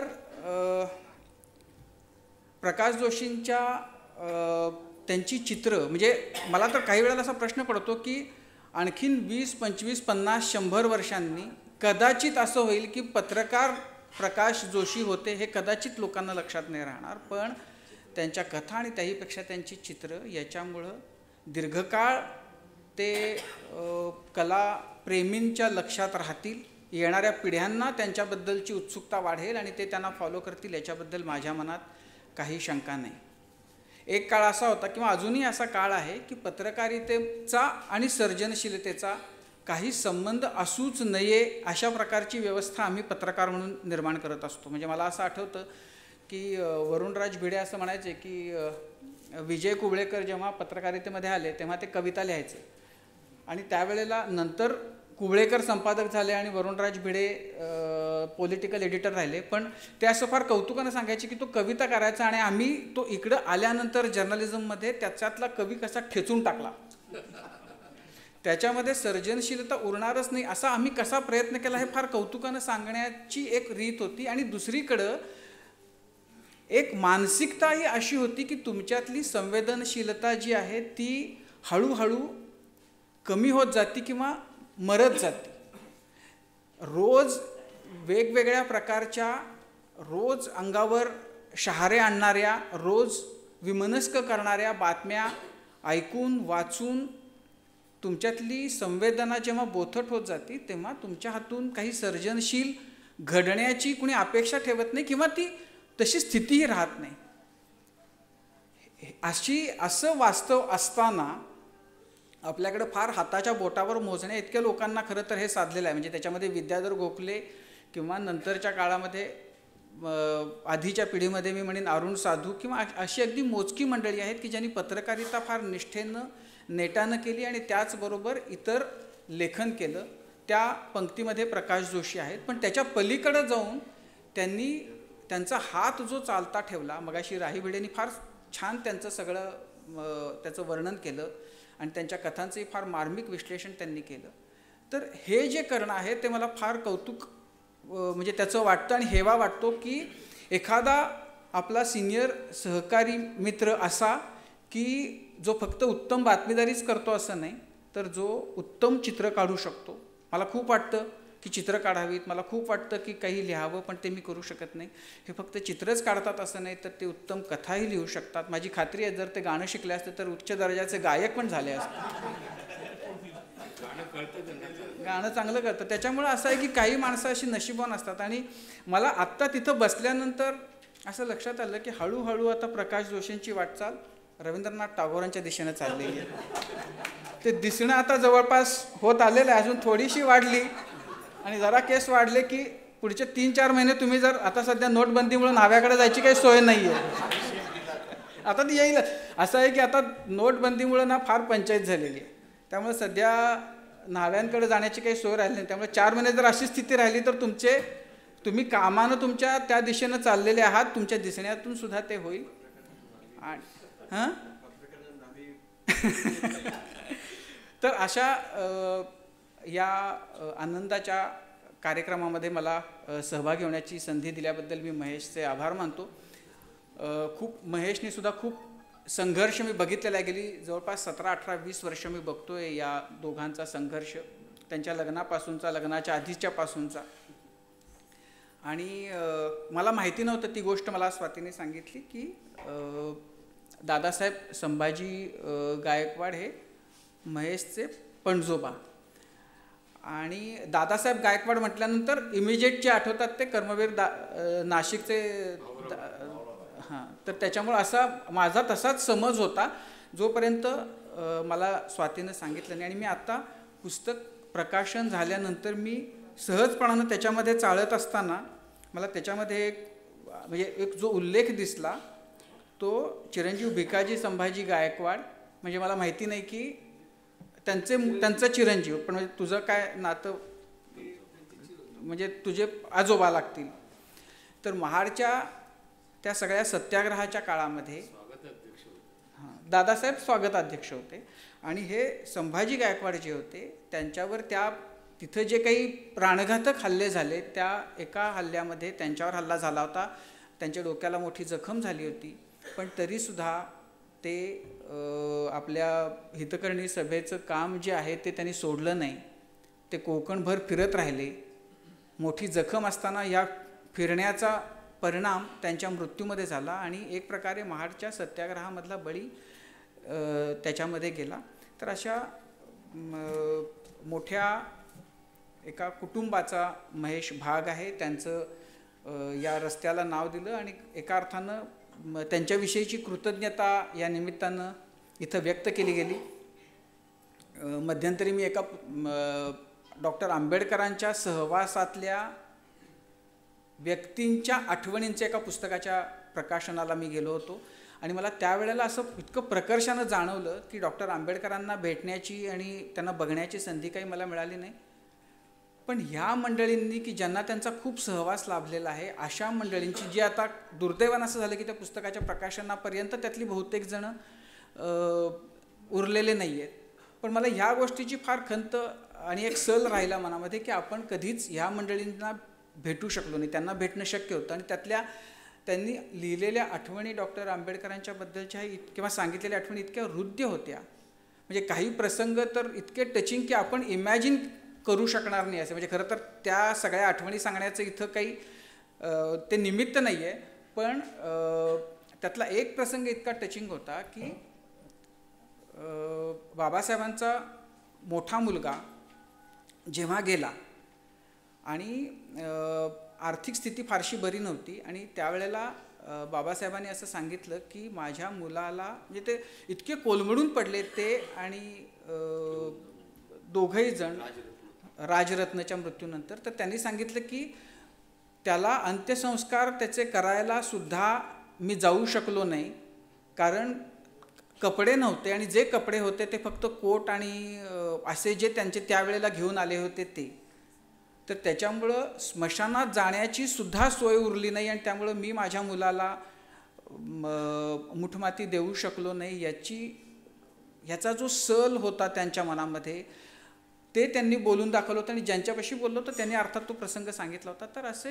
प्रकाश जोशींच्या त्यांची चित्र म्हणजे मला तर काही वेळेला असा प्रश्न पडतो की आणखीन 20, 25, 50, 100 वर्षांनी कदाचित असं होईल की पत्रकार प्रकाश जोशी होते हे कदाचित लोकांना लक्षात नाही राहणार, पण त्यांच्या कथा आणि त्याहीपेक्षा त्यांची चित्र याच्यामुळं दीर्घकाळ ते कलाप्रेमींच्या लक्षात राहतील. येणाऱ्या पिढ्यांना त्यांच्याबद्दलची उत्सुकता वाढेल आणि ते त्यांना फॉलो करतील याच्याबद्दल माझ्या मनात काही शंका नाही. एक काळ असा होता किंवा अजूनही असा काळ आहे की पत्रकारितेचा आणि सर्जनशीलतेचा काही संबंध असूच नये अशा प्रकारची व्यवस्था आम्ही पत्रकार म्हणून निर्माण करत असतो. म्हणजे मला असं आठवतं की वरुणराज भिडे असं म्हणायचे की विजय कुबळेकर जेव्हा पत्रकारितेमध्ये आले तेव्हा ते कविता लिहायचे आणि त्यावेळेला नंतर कुबळेकर संपादक झाले आणि वरुणराज भिडे पॉलिटिकल एडिटर राहिले, पण ते असं फार कौतुकानं सांगायचे की तो कविता करायचा आणि आम्ही तो इकडं आल्यानंतर जर्नलिझममध्ये त्याच्यातला कवी कसा ठेचून टाकला, त्याच्यामध्ये सर्जनशीलता उरणारच नाही असा आम्ही कसा प्रयत्न केला हे फार कौतुकानं सांगण्याची एक रीत होती. आणि दुसरीकडं एक मानसिकता ही अशी होती की तुमच्यातली संवेदनशीलता जी आहे ती हळूहळू कमी होत जाती किंवा मरत जाते. रोज वेगवेगळ्या प्रकारच्या, रोज अंगावर शहारे आणणाऱ्या, रोज विमनस्क करणाऱ्या बातम्या ऐकून वाचून तुमच्यातली संवेदना जेव्हा बोथट होत जाते तेव्हा तुमच्या हातून काही सर्जनशील घडण्याची कुणी अपेक्षा ठेवत नाही किंवा ती तशी स्थितीही राहत नाही. असं वास्तव असताना आपल्याकडे फार हाताच्या बोटावर मोजण्या इतक्या लोकांना खरं तर हे साधलेलं आहे. म्हणजे त्याच्यामध्ये विद्याधर गोखले किंवा नंतरच्या काळामध्ये आधीच्या पिढीमध्ये मी म्हणेन अरुण साधू किंवा अशी अगदी मोजकी मंडळी आहेत की ज्यांनी पत्रकारिता फार निष्ठेनं नेटानं केली आणि त्याचबरोबर इतर लेखन केलं. त्या पंक्तीमध्ये प्रकाश जोशी आहेत, पण त्याच्या पलीकडं जाऊन त्यांनी त्यांचा हात जो चालता ठेवला. मगाशी राही भिडेंनी फार छान त्यांचं सगळं त्याचं वर्णन केलं आणि त्यांच्या कथांचंही फार मार्मिक विश्लेषण त्यांनी केलं. तर हे जे करणं आहे ते मला फार कौतुक म्हणजे त्याचं वाटतं आणि हेवा वाटतो की एखादा आपला सिनियर सहकारी मित्र असा की जो फक्त उत्तम बातमीदारीच करतो असं नाही, तर जो उत्तम चित्र काढू शकतो. मला खूप वाटतं की चित्र काढावीत, मला खूप वाटतं की काही लिहावं, पण ते मी करू शकत नाही. हे फक्त चित्रच काढतात असं नाही, तर ते उत्तम कथाही लिहू शकतात. माझी खात्री आहे जर ते गाणं शिकले असते तर उच्च दर्जाचे गायक पण झाले असते. गाणं चांगलं करतं. त्याच्यामुळे असं आहे की काही माणसं अशी नशिबवान असतात. आणि मला आत्ता तिथं बसल्यानंतर असं लक्षात आलं की हळूहळू आता प्रकाश जोशींची वाटचाल रवींद्रनाथ टागोरांच्या दिशेनं चाललेली आहे. ते दिसणं आता जवळपास होत आलेलं आहे, अजून थोडीशी वाढली आणि जरा केस वाढले की पुढचे 3-4 महिने तुम्ही जर आता सध्या नोटबंदीमुळे न्हाव्याकडे जायची काही सोय नाही आहे. आता ती येईल. असं आहे की आता नोटबंदीमुळे ना फार पंचायत झालेली आहे, त्यामुळे सध्या न्हाव्यांकडे जाण्याची काही सोय राहिली नाही. त्यामुळे 4 महिने जर अशी स्थिती राहिली तर तुम्ही कामानं तुमच्या त्या दिशेनं चाललेले आहात, तुमच्या दिसण्यातून सुद्धा ते होईल. आणि हां तर अशा या आनंदाच्या कार्यक्रमामध्ये मला सहभागी होण्याची संधी दिल्याबद्दल मी महेशचे आभार मानतो. महेशने सुद्धा खूप संघर्ष मी बघितलेला आहे. गेली जवळपास 17, 18, 20 वर्ष मी बघतोय या दोघांचा संघर्ष, त्यांच्या लग्नापासूनचा, लग्नाच्या आधीच्या पासूनचा. आणि मला माहिती नव्हतं ती गोष्ट, मला स्वातीने सांगितली की दादासाहेब संभाजी गायकवाड हे महेशचे पणजोबा. आणि दादासाहेब गायकवाड म्हटल्यानंतर इमिजिएट जे आठवतात ते कर्मवीर नाशिकचे. हां, तर त्याच्यामुळं असा माझा तसाच समज होता जोपर्यंत मला स्वातीनं सांगितलं नाही. आणि मी आता पुस्तक प्रकाशन झाल्यानंतर मी सहजपणानं त्याच्यामध्ये चाळत असताना मला त्याच्यामध्ये एक जो उल्लेख दिसला तो चिरंजीव भिकाजी संभाजी गायकवाड. म्हणजे मला माहिती नाही की त्यांचं चिरंजीव, पण म्हणजे तुझं काय नातं, म्हणजे तुझे आजोबा लागतील. तर महाडच्या त्या सगळ्या सत्याग्रहाच्या काळामध्ये दादासाहेब स्वागताध्यक्ष होते. आणि हे संभाजी गायकवाड जे होते त्यांच्यावर तिथं जे काही प्राणघातक हल्ले झाले त्या एका हल्ल्यामध्ये त्यांच्यावर हल्ला झाला होता. त्यांच्या डोक्याला मोठी जखम झाली होती, पण तरीसुद्धा ते आपल्या हितकरणी सभेचं काम जे आहे ते त्यांनी सोडलं नाही. ते कोकणभर फिरत राहिले. मोठी जखम असताना या फिरण्याचा परिणाम त्यांच्या मृत्यूमध्ये झाला आणि एक प्रकारे महाडच्या सत्याग्रहामधला बळी त्याच्यामध्ये गेला. तर अशा मोठ्या एका कुटुंबाचा महेश भाग आहे. त्यांचं या रस्त्याला नाव दिलं आणि एका अर्थानं त्यांच्याविषयीची कृतज्ञता या निमित्तानं इथं व्यक्त केली गेली. मध्यंतरी मी एका डॉक्टर आंबेडकरांच्या सहवासातल्या व्यक्तींच्या आठवणींच्या एका पुस्तकाच्या प्रकाशनाला मी गेलो होतो आणि मला त्यावेळेला असं इतकं प्रकर्षानं जाणवलं की डॉक्टर आंबेडकरांना भेटण्याची आणि त्यांना बघण्याची संधी काही मला मिळाली नाही. पण ह्या मंडळींनी की ज्यांना त्यांचा खूप सहवास लाभलेला आहे अशा मंडळींची, जी आता दुर्दैवानं असं झालं की त्या पुस्तकाच्या प्रकाशनापर्यंत त्यातली बहुतेक जणं उरलेले नाही आहेत, पण मला ह्या गोष्टीची फार खंत आणि एक सल राहिला मनामध्ये की आपण कधीच ह्या मंडळींना भेटू शकलो नाही. त्यांना भेटणं शक्य होतं आणि त्यांनी लिहिलेल्या आठवणी डॉक्टर आंबेडकरांच्या बद्दलच्या किंवा सांगितलेल्या आठवणी इतक्या हृद्य होत्या. म्हणजे काही प्रसंग तर इतके टचिंग की आपण इमॅजिन करू शकणार नाही असं. म्हणजे खरं तर त्या सगळ्या आठवणी सांगण्याचं इथं काही ते निमित्त नाही आहे, पण त्यातला एक प्रसंग इतका टचिंग होता की बाबासाहेबांचा मोठा मुलगा जेव्हा गेला आणि आर्थिक स्थिती फारशी बरी नव्हती आणि त्यावेळेला बाबासाहेबांनी असं सांगितलं की माझ्या मुलाला, म्हणजे ते इतके कोलमडून पडले ते आणि दोघंही जण राजरत्नच्या मृत्यूनंतर. तर त्यांनी सांगितलं की त्याला अंत्यसंस्कार त्याचे करायला सुद्धा मी जाऊ शकलो नाही, कारण कपडे नव्हते आणि जे कपडे होते ते फक्त कोट आणि असे जे त्यांचे त्यावेळेला घेऊन आले होते ते. तर त्याच्यामुळं स्मशानात जाण्याची सुद्धा सोय उरली नाही आणि त्यामुळं मी माझ्या मुलाला मुठमाती देऊ शकलो नाही ह्याचा जो सल होता त्यांच्या मनामध्ये ते त्यांनी बोलून दाखवलं होतं. आणि ज्यांच्यापाशी बोललो तर त्यांनी अर्थात तो प्रसंग सांगितला होता. तर असे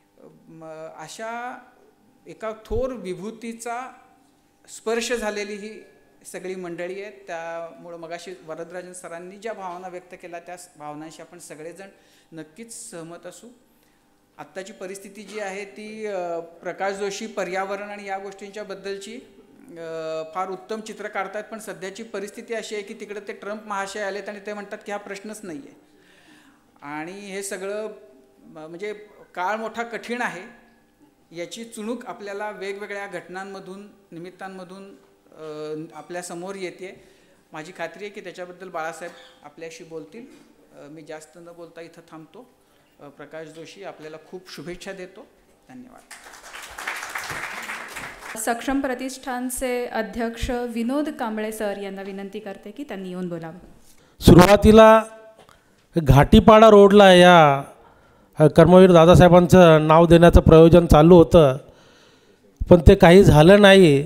अशा एका थोर विभूतीचा स्पर्श झालेली ही सगळी मंडळी आहेत. त्यामुळं मगाशी वरदराजन सरांनी ज्या भावना व्यक्त केल्या त्या भावनांशी आपण सगळेजण नक्कीच सहमत असू. आत्ताची परिस्थिती जी आहे ती प्रकाश जोशी पर्यावरण आणि या गोष्टींच्या बद्दलची फार उत्तम चित्र काढतात, पण सध्याची परिस्थिती अशी आहे की तिकडे ते ट्रम्प महाशय आलेत आणि ते म्हणतात की हा प्रश्नच नाही आहे. आणि हे सगळं म्हणजे काळ मोठा कठीण आहे याची चुणूक आपल्याला वेगवेगळ्या घटनांमधून निमित्तांमधून आपल्यासमोर येते. माझी खात्री आहे की त्याच्याबद्दल बाळासाहेब आपल्याशी बोलतील. मी जास्त न बोलता इथं थांबतो. प्रकाश जोशी आपल्याला खूप शुभेच्छा देतो. धन्यवाद. सक्षम प्रतिष्ठानचे अध्यक्ष विनोद कांबळे सर यांना विनंती करते की त्यांनी येऊन बोलावं. सुरुवातीला घाटीपाडा रोडला या कर्मवीर दादासाहेबांचं नाव देण्याचं प्रयोजन चालू होतं, पण ते काही झालं नाही.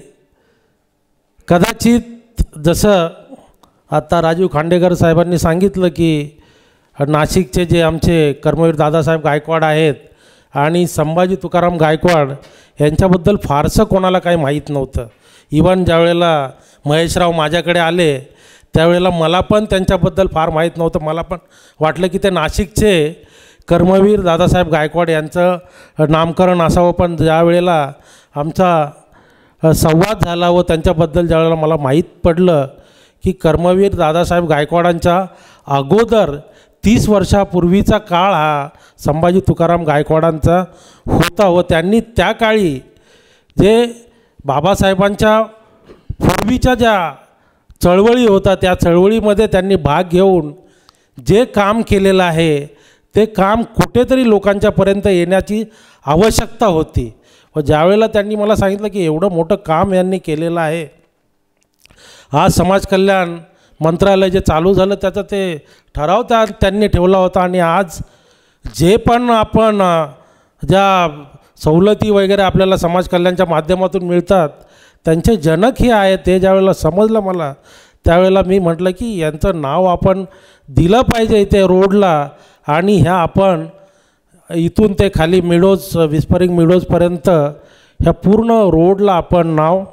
कदाचित जसं आता राजीव खांडेकर साहेबांनी सांगितलं की नाशिकचे जे आमचे कर्मवीर दादासाहेब गायकवाड आहेत आणि संभाजी तुकाराम गायकवाड यांच्याबद्दल फारसं कोणाला काही माहीत नव्हतं. इवन ज्यावेळेला महेशराव माझ्याकडे आले त्यावेळेला मला पण त्यांच्याबद्दल फार माहीत नव्हतं. मला पण वाटलं की ते नाशिकचे कर्मवीर दादासाहेब गायकवाड यांचं नामकरण असावं, पण ज्यावेळेला आमचा संवाद झाला व त्यांच्याबद्दल ज्यावेळेला मला माहीत पडलं की कर्मवीर दादासाहेब गायकवाडांच्या अगोदर 30 वर्षापूर्वीचा काळ हा संभाजी तुकाराम गायकवाडांचा होता व त्यांनी त्या काळी जे बाबासाहेबांच्या पूर्वीच्या ज्या चळवळी होता त्या चळवळीमध्ये त्यांनी भाग घेऊन जे काम केलेलं आहे ते काम कुठेतरी लोकांच्यापर्यंत येण्याची आवश्यकता होती. व ज्यावेळेला त्यांनी मला सांगितलं की एवढं मोठं काम यांनी केलेलं आहे, आज समाज कल्याण मंत्रालय जे चालू झालं त्याचा ते ठराव त्यांनी ठेवला होता आणि आज जे पण आपण ज्या सवलती वगैरे आपल्याला समाज कल्याणच्या माध्यमातून मिळतात त्यांचे जनक हे आहेत. ते ज्यावेळेला समजलं मला त्यावेळेला मी म्हटलं की यांचं नाव आपण दिलं पाहिजे इथे रोडला आणि ह्या आपण इथून ते खाली मिडोज विस्परिंग मिडोजपर्यंत ह्या पूर्ण रोडला आपण नाव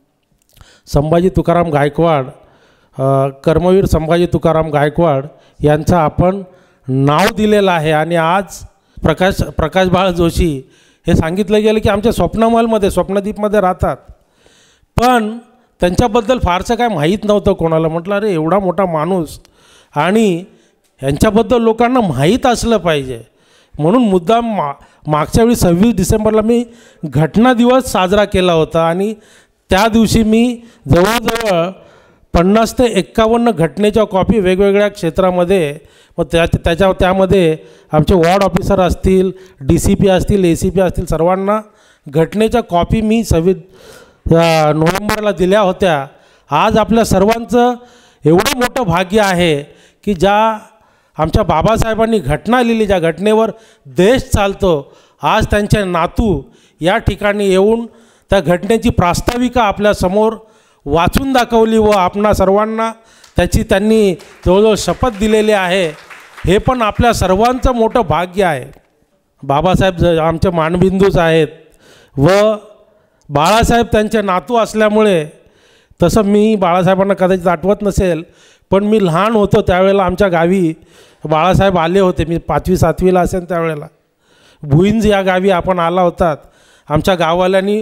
संभाजी तुकाराम गायकवाड कर्मवीर संभाजी तुकाराम गायकवाड यांचं आपण नाव दिलेलं आहे. आणि आज प्रकाश बाळ जोशी हे सांगितलं गेलं की आमच्या स्वप्नमहलमध्ये स्वप्नदीपमध्ये राहतात, पण त्यांच्याबद्दल फारसं काय माहीत नव्हतं कोणाला. म्हटलं अरे एवढा मोठा माणूस आणि यांच्याबद्दल लोकांना माहीत असलं पाहिजे म्हणून मुद्दाम मागच्या वेळी 26 डिसेंबरला मी घटना दिवस साजरा केला होता आणि त्या दिवशी मी जवळजवळ 50 ते 51 घटनेच्या कॉपी वेगवेगळ्या क्षेत्रामध्ये व त्यामध्ये आमचे वॉर्ड ऑफिसर असतील, DCP असतील, ACP असतील, सर्वांना घटनेच्या कॉपी मी 26 नोव्हेंबरला दिल्या होत्या. आज आपल्या सर्वांचं एवढं मोठं भाग्य आहे की ज्या आमच्या बाबासाहेबांनी घटना लिहिली, ज्या घटनेवर देश चालतो, आज त्यांचे नातू या ठिकाणी येऊन त्या घटनेची प्रास्ताविका आपल्यासमोर वाचून दाखवली व आपणा सर्वांना त्याची त्यांनी जवळजवळ शपथ दिलेली आहे. हे पण आपल्या सर्वांचं मोठं भाग्य आहे. बाबासाहेब आमचे मानबिंदूच आहेत व बाळासाहेब त्यांचे नातू असल्यामुळे तसं मी बाळासाहेबांना कदाचित आठवत नसेल, पण मी लहान होतो त्यावेळेला आमच्या गावी बाळासाहेब आले होते. मी 5वी 7वीला असेल त्यावेळेला भुईंज या गावी आपण आला होतात. आमच्या गाववाल्यांनी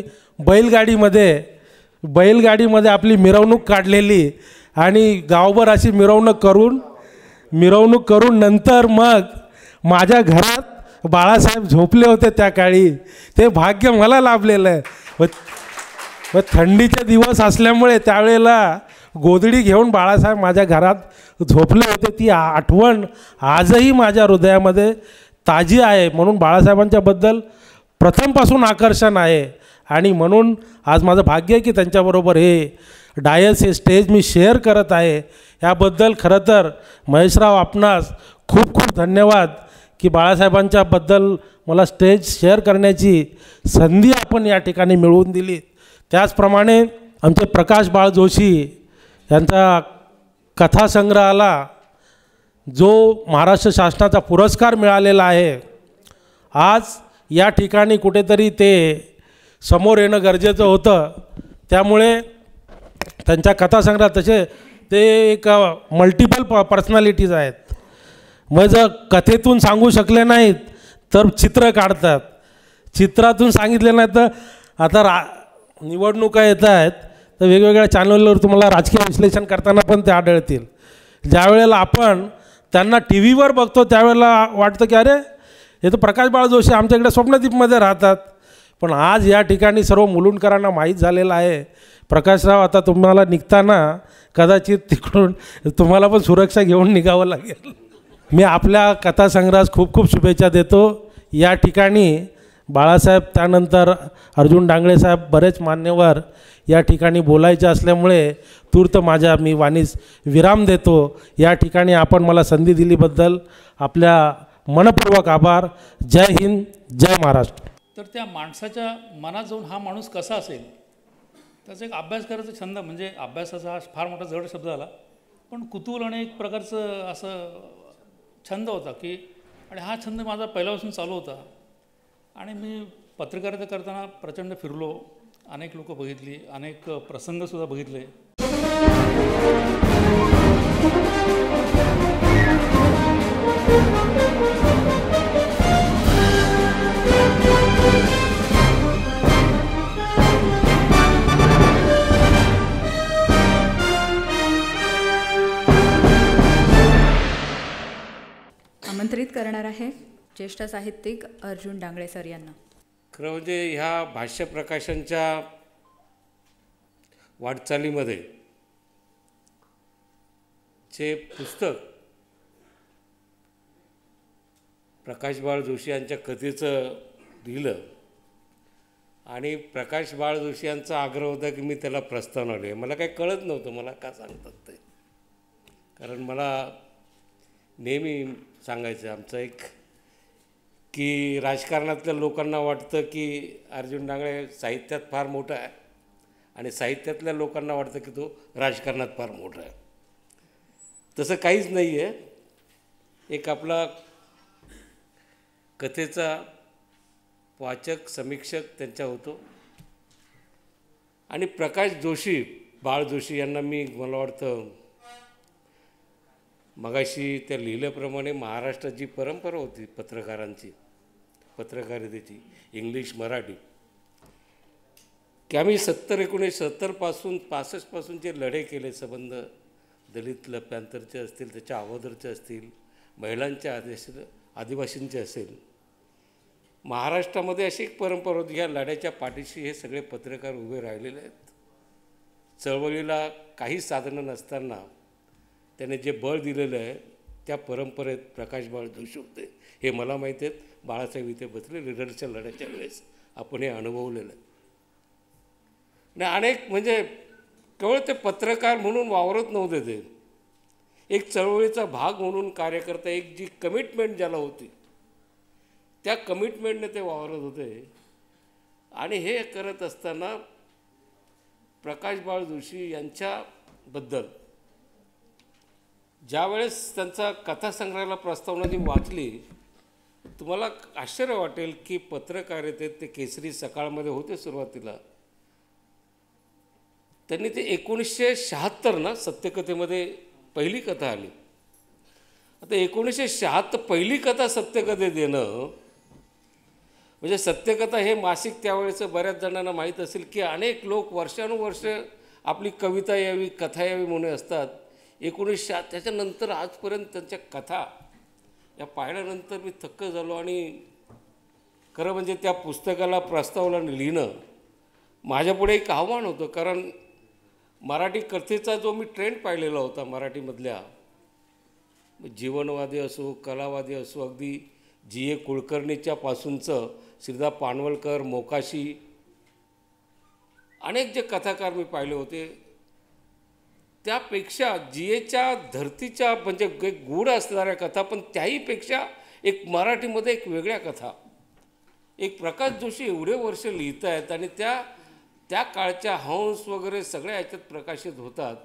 बैलगाडीमध्ये आपली मिरवणूक काढलेली आणि गावभर अशी मिरवणूक करून नंतर मग माझ्या घरात बाळासाहेब झोपले होते त्या काळी. ते भाग्य मला लाभलेलं आहे. व थंडीचे दिवस असल्यामुळे त्यावेळेला गोधडी घेऊन बाळासाहेब माझ्या घरात झोपले होते. ती आठवण आजही माझ्या हृदयामध्ये ताजी आहे. म्हणून बाळासाहेबांच्याबद्दल प्रथमपासून आकर्षण आहे आणि म्हणून आज माझं भाग्य आहे की त्यांच्याबरोबर हे डायस हे स्टेज मी शेअर करत आहे. याबद्दल खरं तर महेशराव आपणास खूप खूप धन्यवाद की बाळासाहेबांच्याबद्दल मला स्टेज शेअर करण्याची संधी आपण या ठिकाणी मिळवून दिली. त्याचप्रमाणे आमचे प्रकाश बाळ जोशी यांचा कथासंग्रहाला जो महाराष्ट्र शासनाचा पुरस्कार मिळालेला आहे, आज या ठिकाणी कुठेतरी ते समोर येणं गरजेचं होतं. त्यामुळे त्यांच्या कथासंग्रह तसे ते एक मल्टिपल पर्सनॅलिटीज आहेत. मग जर कथेतून सांगू शकले नाहीत तर चित्र काढतात, चित्रातून सांगितले नाही तर आता निवडणुका येत आहेत तर वेगवेगळ्या चॅनलवर तुम्हाला राजकीय विश्लेषण करताना पण ते आढळतील. ज्यावेळेला आपण त्यांना TV वर बघतो त्यावेळेला वाटतं की अरे हे तर प्रकाश बाळ जोशी आमच्याकडे स्वप्नदीपमध्ये राहतात, पण आज या ठिकाणी सर्व मुलुंडकरांना माहीत झालेलं आहे. प्रकाशराव, आता तुम्हाला निघताना कदाचित तिकडून तुम्हाला पण सुरक्षा घेऊन निघावं लागेल. मी आपल्या कथासंग्रहास खूप खूप शुभेच्छा देतो. या ठिकाणी बाळासाहेब, त्यानंतर अर्जुन डांगळे साहेब, बरेच मान्यवर या ठिकाणी बोलायचे असल्यामुळे तूर्त मी वाणीस विराम देतो. या ठिकाणी आपण मला संधी दिलीबद्दल आपल्या मनपूर्वक आभार. जय हिंद, जय महाराष्ट्र. तर त्या माणसाच्या मनात जाऊन हा माणूस कसा असेल त्याचा एक अभ्यास करायचा छंद, म्हणजे अभ्यासाचा हा फार मोठा जड शब्द झाला, पण कुतूहल आणि एक प्रकारचं असं छंद होता की, आणि हा छंद माझा पहिल्यापासून चालू होता. आणि मी पत्रकारिता करताना प्रचंड फिरलो, अनेक लोक बघितली, अनेक प्रसंगसुद्धा बघितले. आमंत्रित करणार आहे ज्येष्ठ साहित्यिक अर्जुन डांगळे सर यांना. खरं म्हणजे ह्या भाष्य प्रकाशनच्या वाटचालीमध्ये जे पुस्तक प्रकाश बाळ जोशी यांच्या कथेचं लिहिलं, आणि प्रकाश बाळ जोशी यांचा आग्रह होता की मी त्याला प्रस्तावना लिहे. मला काही कळत नव्हतं मला का सांगतात ते, कारण मला नेहमी सांगायचं आमचं एक की राजकारणातल्या लोकांना वाटतं की अर्जुन डांगळे साहित्यात फार मोठा आहे, आणि साहित्यातल्या लोकांना वाटतं की तो राजकारणात फार मोठा आहे. तसं काहीच नाही आहे. एक आपला कथेचा वाचक, समीक्षक त्यांच्या होतो. आणि प्रकाश जोशी, बाळ जोशी यांना मला वाटतं मगाशी त्या लिहिल्याप्रमाणे महाराष्ट्राची परंपरा होती पत्रकारांची, पत्रकारितेची, इंग्लिश मराठी, की आम्ही 1970 65 जे लढे केले, संबंध दलित लप्यांतरचे असतील, त्याच्या अगोदरचे असतील, महिलांच्या आदिवासींचे असेल, महाराष्ट्रामध्ये अशी एक परंपरा होती. ह्या लढ्याच्या पाठीशी हे सगळे पत्रकार उभे राहिलेले आहेत. चळवळीला काही साधनं नसताना त्याने जे बळ दिलेलं आहे त्या परंपरेत प्रकाश बाळ जोशी होते. हे मला माहिती आहे. बाळासाहेब इथे बसले, लिडरच्या लढ्याच्या वेळेस आपण हे अनुभवलेलं आहे. आणि अनेक म्हणजे केवळ ते पत्रकार म्हणून वावरत नव्हते, ते एक चळवळीचा भाग म्हणून कार्यकर्ता, एक जी कमिटमेंट ज्याला होती त्या कमिटमेंटने ते वावरत होते. आणि हे करत असताना प्रकाश बाळ जोशी यांच्याबद्दल ज्यावेळेस त्यांचा कथासंग्रहाला प्रस्तावना जी वाचली, तुम्हाला आश्चर्य वाटेल की पत्रकारितेत ते केसरी सकाळमध्ये होते सुरुवातीला. त्यांनी ते 1976 ना सत्यकथेमध्ये पहिली कथा आली. आता 1976 पहिली कथा सत्यकथेत देणं म्हणजे, सत्यकथा हे मासिक त्यावेळेचं बऱ्याच जणांना माहीत असेल की अनेक लोक वर्षानुवर्ष आपली कविता यावी, कथा यावी म्हणून असतात. 1900 त्याच्यानंतर आजपर्यंत त्यांच्या कथा या पाहिल्यानंतर मी थक्क झालो. आणि खरं म्हणजे त्या पुस्तकाला प्रस्तावना लिहिणं माझ्यापुढे एक आव्हान होतं, कारण मराठी कथेचा जो मी ट्रेंड पाहिलेला होता मराठीमधल्या, जीवनवादी असो, कलावादी असो, अगदी जी ए कुलकर्णीच्या पासूनचं श्रीदा पानवलकर, मोकाशी, अनेक जे कथाकार मी पाहिले होते, त्यापेक्षा जी एच्या धर्तीच्या म्हणजे एक गूढ असणाऱ्या कथा, पण त्याहीपेक्षा एक मराठीमध्ये एक वेगळ्या कथा, एक प्रकाश जोशी एवढे वर्ष लिहित आहेत आणि त्या काळच्या हंस वगैरे सगळ्या ह्याच्यात प्रकाशित होतात.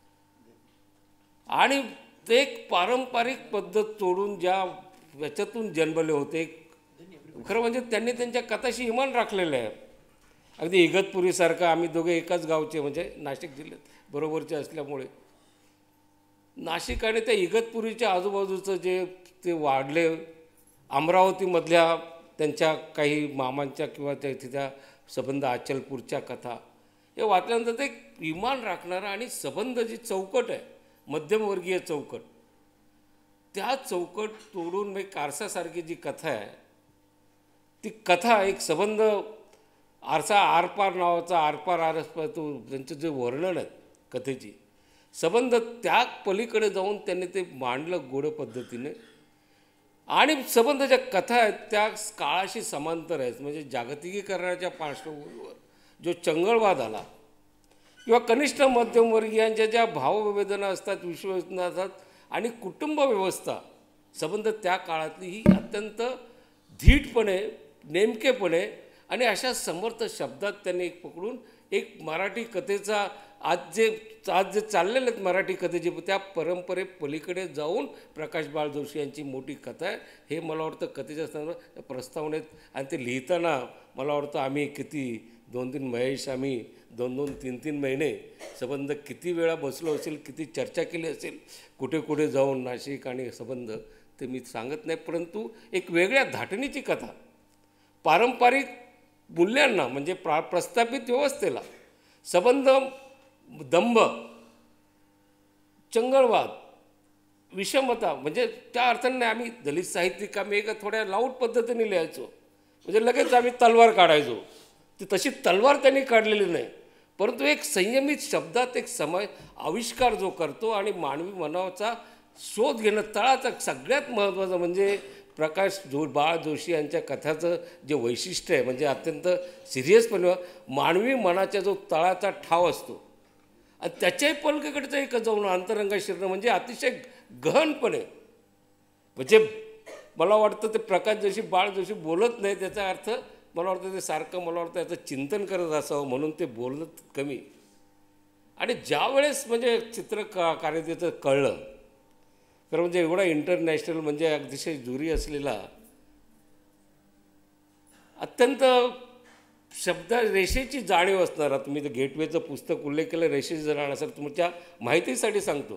आणि ते एक पारंपरिक पद्धत सोडून ज्या याच्यातून जन्मले होते, खरं म्हणजे त्यांनी त्यांच्या कथाशी इमान राखलेलं आहे. अगदी इगतपुरीसारखं, आम्ही दोघे एकाच गावचे म्हणजे नाशिक जिल्ह्यात बरोबरचे असल्यामुळे, नाशिक आणि त्या इगतपुरीच्या आजूबाजूचं जे ते वाढले, अमरावतीमधल्या त्यांच्या काही मामांच्या किंवा त्या संबंध, अचलपूरच्या कथा, हे वाचल्यानंतर ते इमान राखणारा आणि संबंध जी चौकट आहे, मध्यमवर्गीय चौकट, त्या चौकट तोडून मी कारसासारखी जी कथा आहे, ती कथा एक संबंध आरसा आरपार नावाचा आरपार आरपार तो त्यांचं जे वर्णन आहे कथेची संबंध त्या पलीकडे जाऊन त्यांनी ते मांडलं गोड पद्धतीने. आणि संबंध ज्या कथा आहेत त्या काळाशी समांतर आहेत. म्हणजे जागतिकीकरणाच्या पार्श्वभूमीवर जो चंगळवाद आला किंवा कनिष्ठ मध्यमवर्गीयांच्या ज्या भाववेदना असतात, विश्ववेदना असतात आणि कुटुंब व्यवस्था संबंध त्या काळातली ही अत्यंत धीटपणे, नेमकेपणे आणि अशा समर्थ शब्दात त्यांनी पकडून एक मराठी कथेचा आज जे चाललेले आहेत मराठी कथेचे त्या परंपरे पलीकडे जाऊन प्रकाश बाळ जोशी यांची मोठी कथा आहे. हे मला वाटतं कथेच्या असताना प्रस्तावनेत आणि ते लिहिताना मला वाटतं आम्ही किती 2-3 महेश आम्ही 2-2, 3-3 महिने संबंध किती वेळा बसलो असेल, किती चर्चा केली असेल, कुठे कुठे जाऊन नाशिक आणि संबंध ते मी सांगत नाही. परंतु एक वेगळ्या धाटणीची कथा पारंपरिक मूल्यांना म्हणजे प्रस्थापित व्यवस्थेला संबंध, दंभ, चंगळवाद, विषमता म्हणजे त्या अर्थाने आम्ही दलित साहित्यिक आम्ही एका थोड्या लाऊड पद्धतीने लिहायचो. म्हणजे लगेच आम्ही तलवार काढायचो. ती तशी तलवार त्यांनी काढलेली नाही, परंतु एक संयमित शब्दात एक समय आविष्कार जो करतो आणि मानवी मनाचा शोध घेणं तळाचा सगळ्यात महत्त्वाचं म्हणजे प्रकाश बाळ जोशी यांच्या कथाचं जे वैशिष्ट्य आहे म्हणजे अत्यंत सिरियसपणे मानवी मनाचा जो तळाचा ठाव असतो आणि त्याच्याही पलकेकडचं एक जाऊन अंतरंगात शिरणं म्हणजे अतिशय गहनपणे. म्हणजे मला वाटतं ते प्रकाश जोशी बाळ जोशी बोलत नाही त्याचा अर्थ मला वाटतं ते सारखं मला वाटतं याचं चिंतन करत असावं म्हणून ते बोलत कमी. आणि ज्यावेळेस म्हणजे कार्य त्याचं कळलं तर म्हणजे एवढा इंटरनॅशनल म्हणजे अतिशय जुरी असलेला अत्यंत शब्द रेषेची जाणीव असणारा तुम्ही ते गेटवेचं पुस्तक उल्लेख केलं रेषेची जाणीव असेल तुमच्या माहितीसाठी सांगतो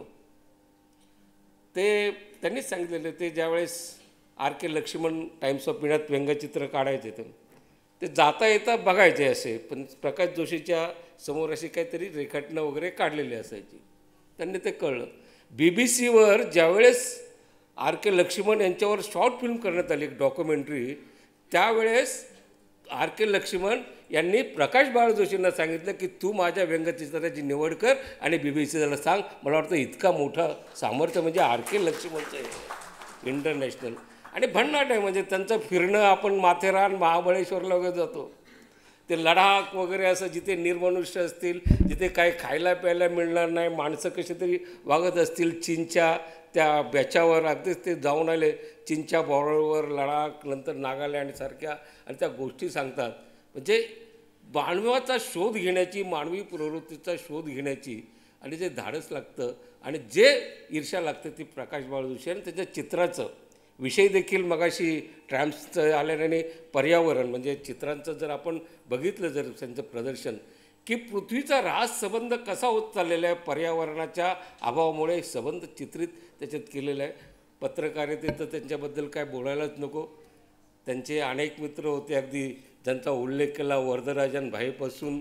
ते त्यांनीच सांगितलेलं. ते ज्यावेळेस R.K. लक्ष्मण टाइम्स ऑफ इंडियात व्यंगचित्र काढायचे ते जाता येता बघायचे असे, पण प्रकाश जोशीच्या समोर अशी काहीतरी रेखाटनं वगैरे काढलेली असायची. त्यांनी ते कळलं. BBC ज्यावेळेस R.K. लक्ष्मण यांच्यावर शॉर्ट फिल्म करण्यात आली एक डॉक्युमेंटरी त्यावेळेस R.K. लक्ष्मण यांनी प्रकाश बाळ जोशींना सांगितलं की तू माझ्या व्यंगचित्राची निवड कर आणि BBCला सांग. मला वाटतं इतका मोठा सामर्थ्य म्हणजे R.K. लक्ष्मणचं आहे इंटरनॅशनल. आणि भन्नाट आहे म्हणजे त्यांचं फिरणं आपण माथेरान महाबळेश्वरला वगैरे जातो ते लडाख वगैरे असं जिथे निर्मनुष्य असतील जिथे काही खायला प्यायला मिळणार नाही माणसं कशी तरी वागत असतील चीनच्या त्या बेचावर अगदीच ते जाऊन आले चीनच्या बॉर्डरवर लडाख नंतर नागालँड सारख्या आणि त्या गोष्टी सांगतात. म्हणजे मानवाचा शोध घेण्याची मानवी प्रवृत्तीचा शोध घेण्याची आणि जे धाडस लागतं आणि जे ईर्ष्या लागतं ती प्रकाश बाळ जोशी आणि त्याच्या चित्राचं विषय देखील मगाशी ट्रॅम्प्सचं आल्याने पर्यावरण म्हणजे चित्रांचं जर आपण बघितलं जर त्यांचं प्रदर्शन की पृथ्वीचा ऱ्हास संबंध कसा होत चाललेला आहे पर्यावरणाच्या अभावामुळे संबंध चित्रित त्याच्यात केलेलं आहे. पत्रकारितेचं त्यांच्याबद्दल काय बोलायलाच नको. त्यांचे अनेक मित्र होते अगदी ज्यांचा उल्लेख केला वरदराजन भाईपासून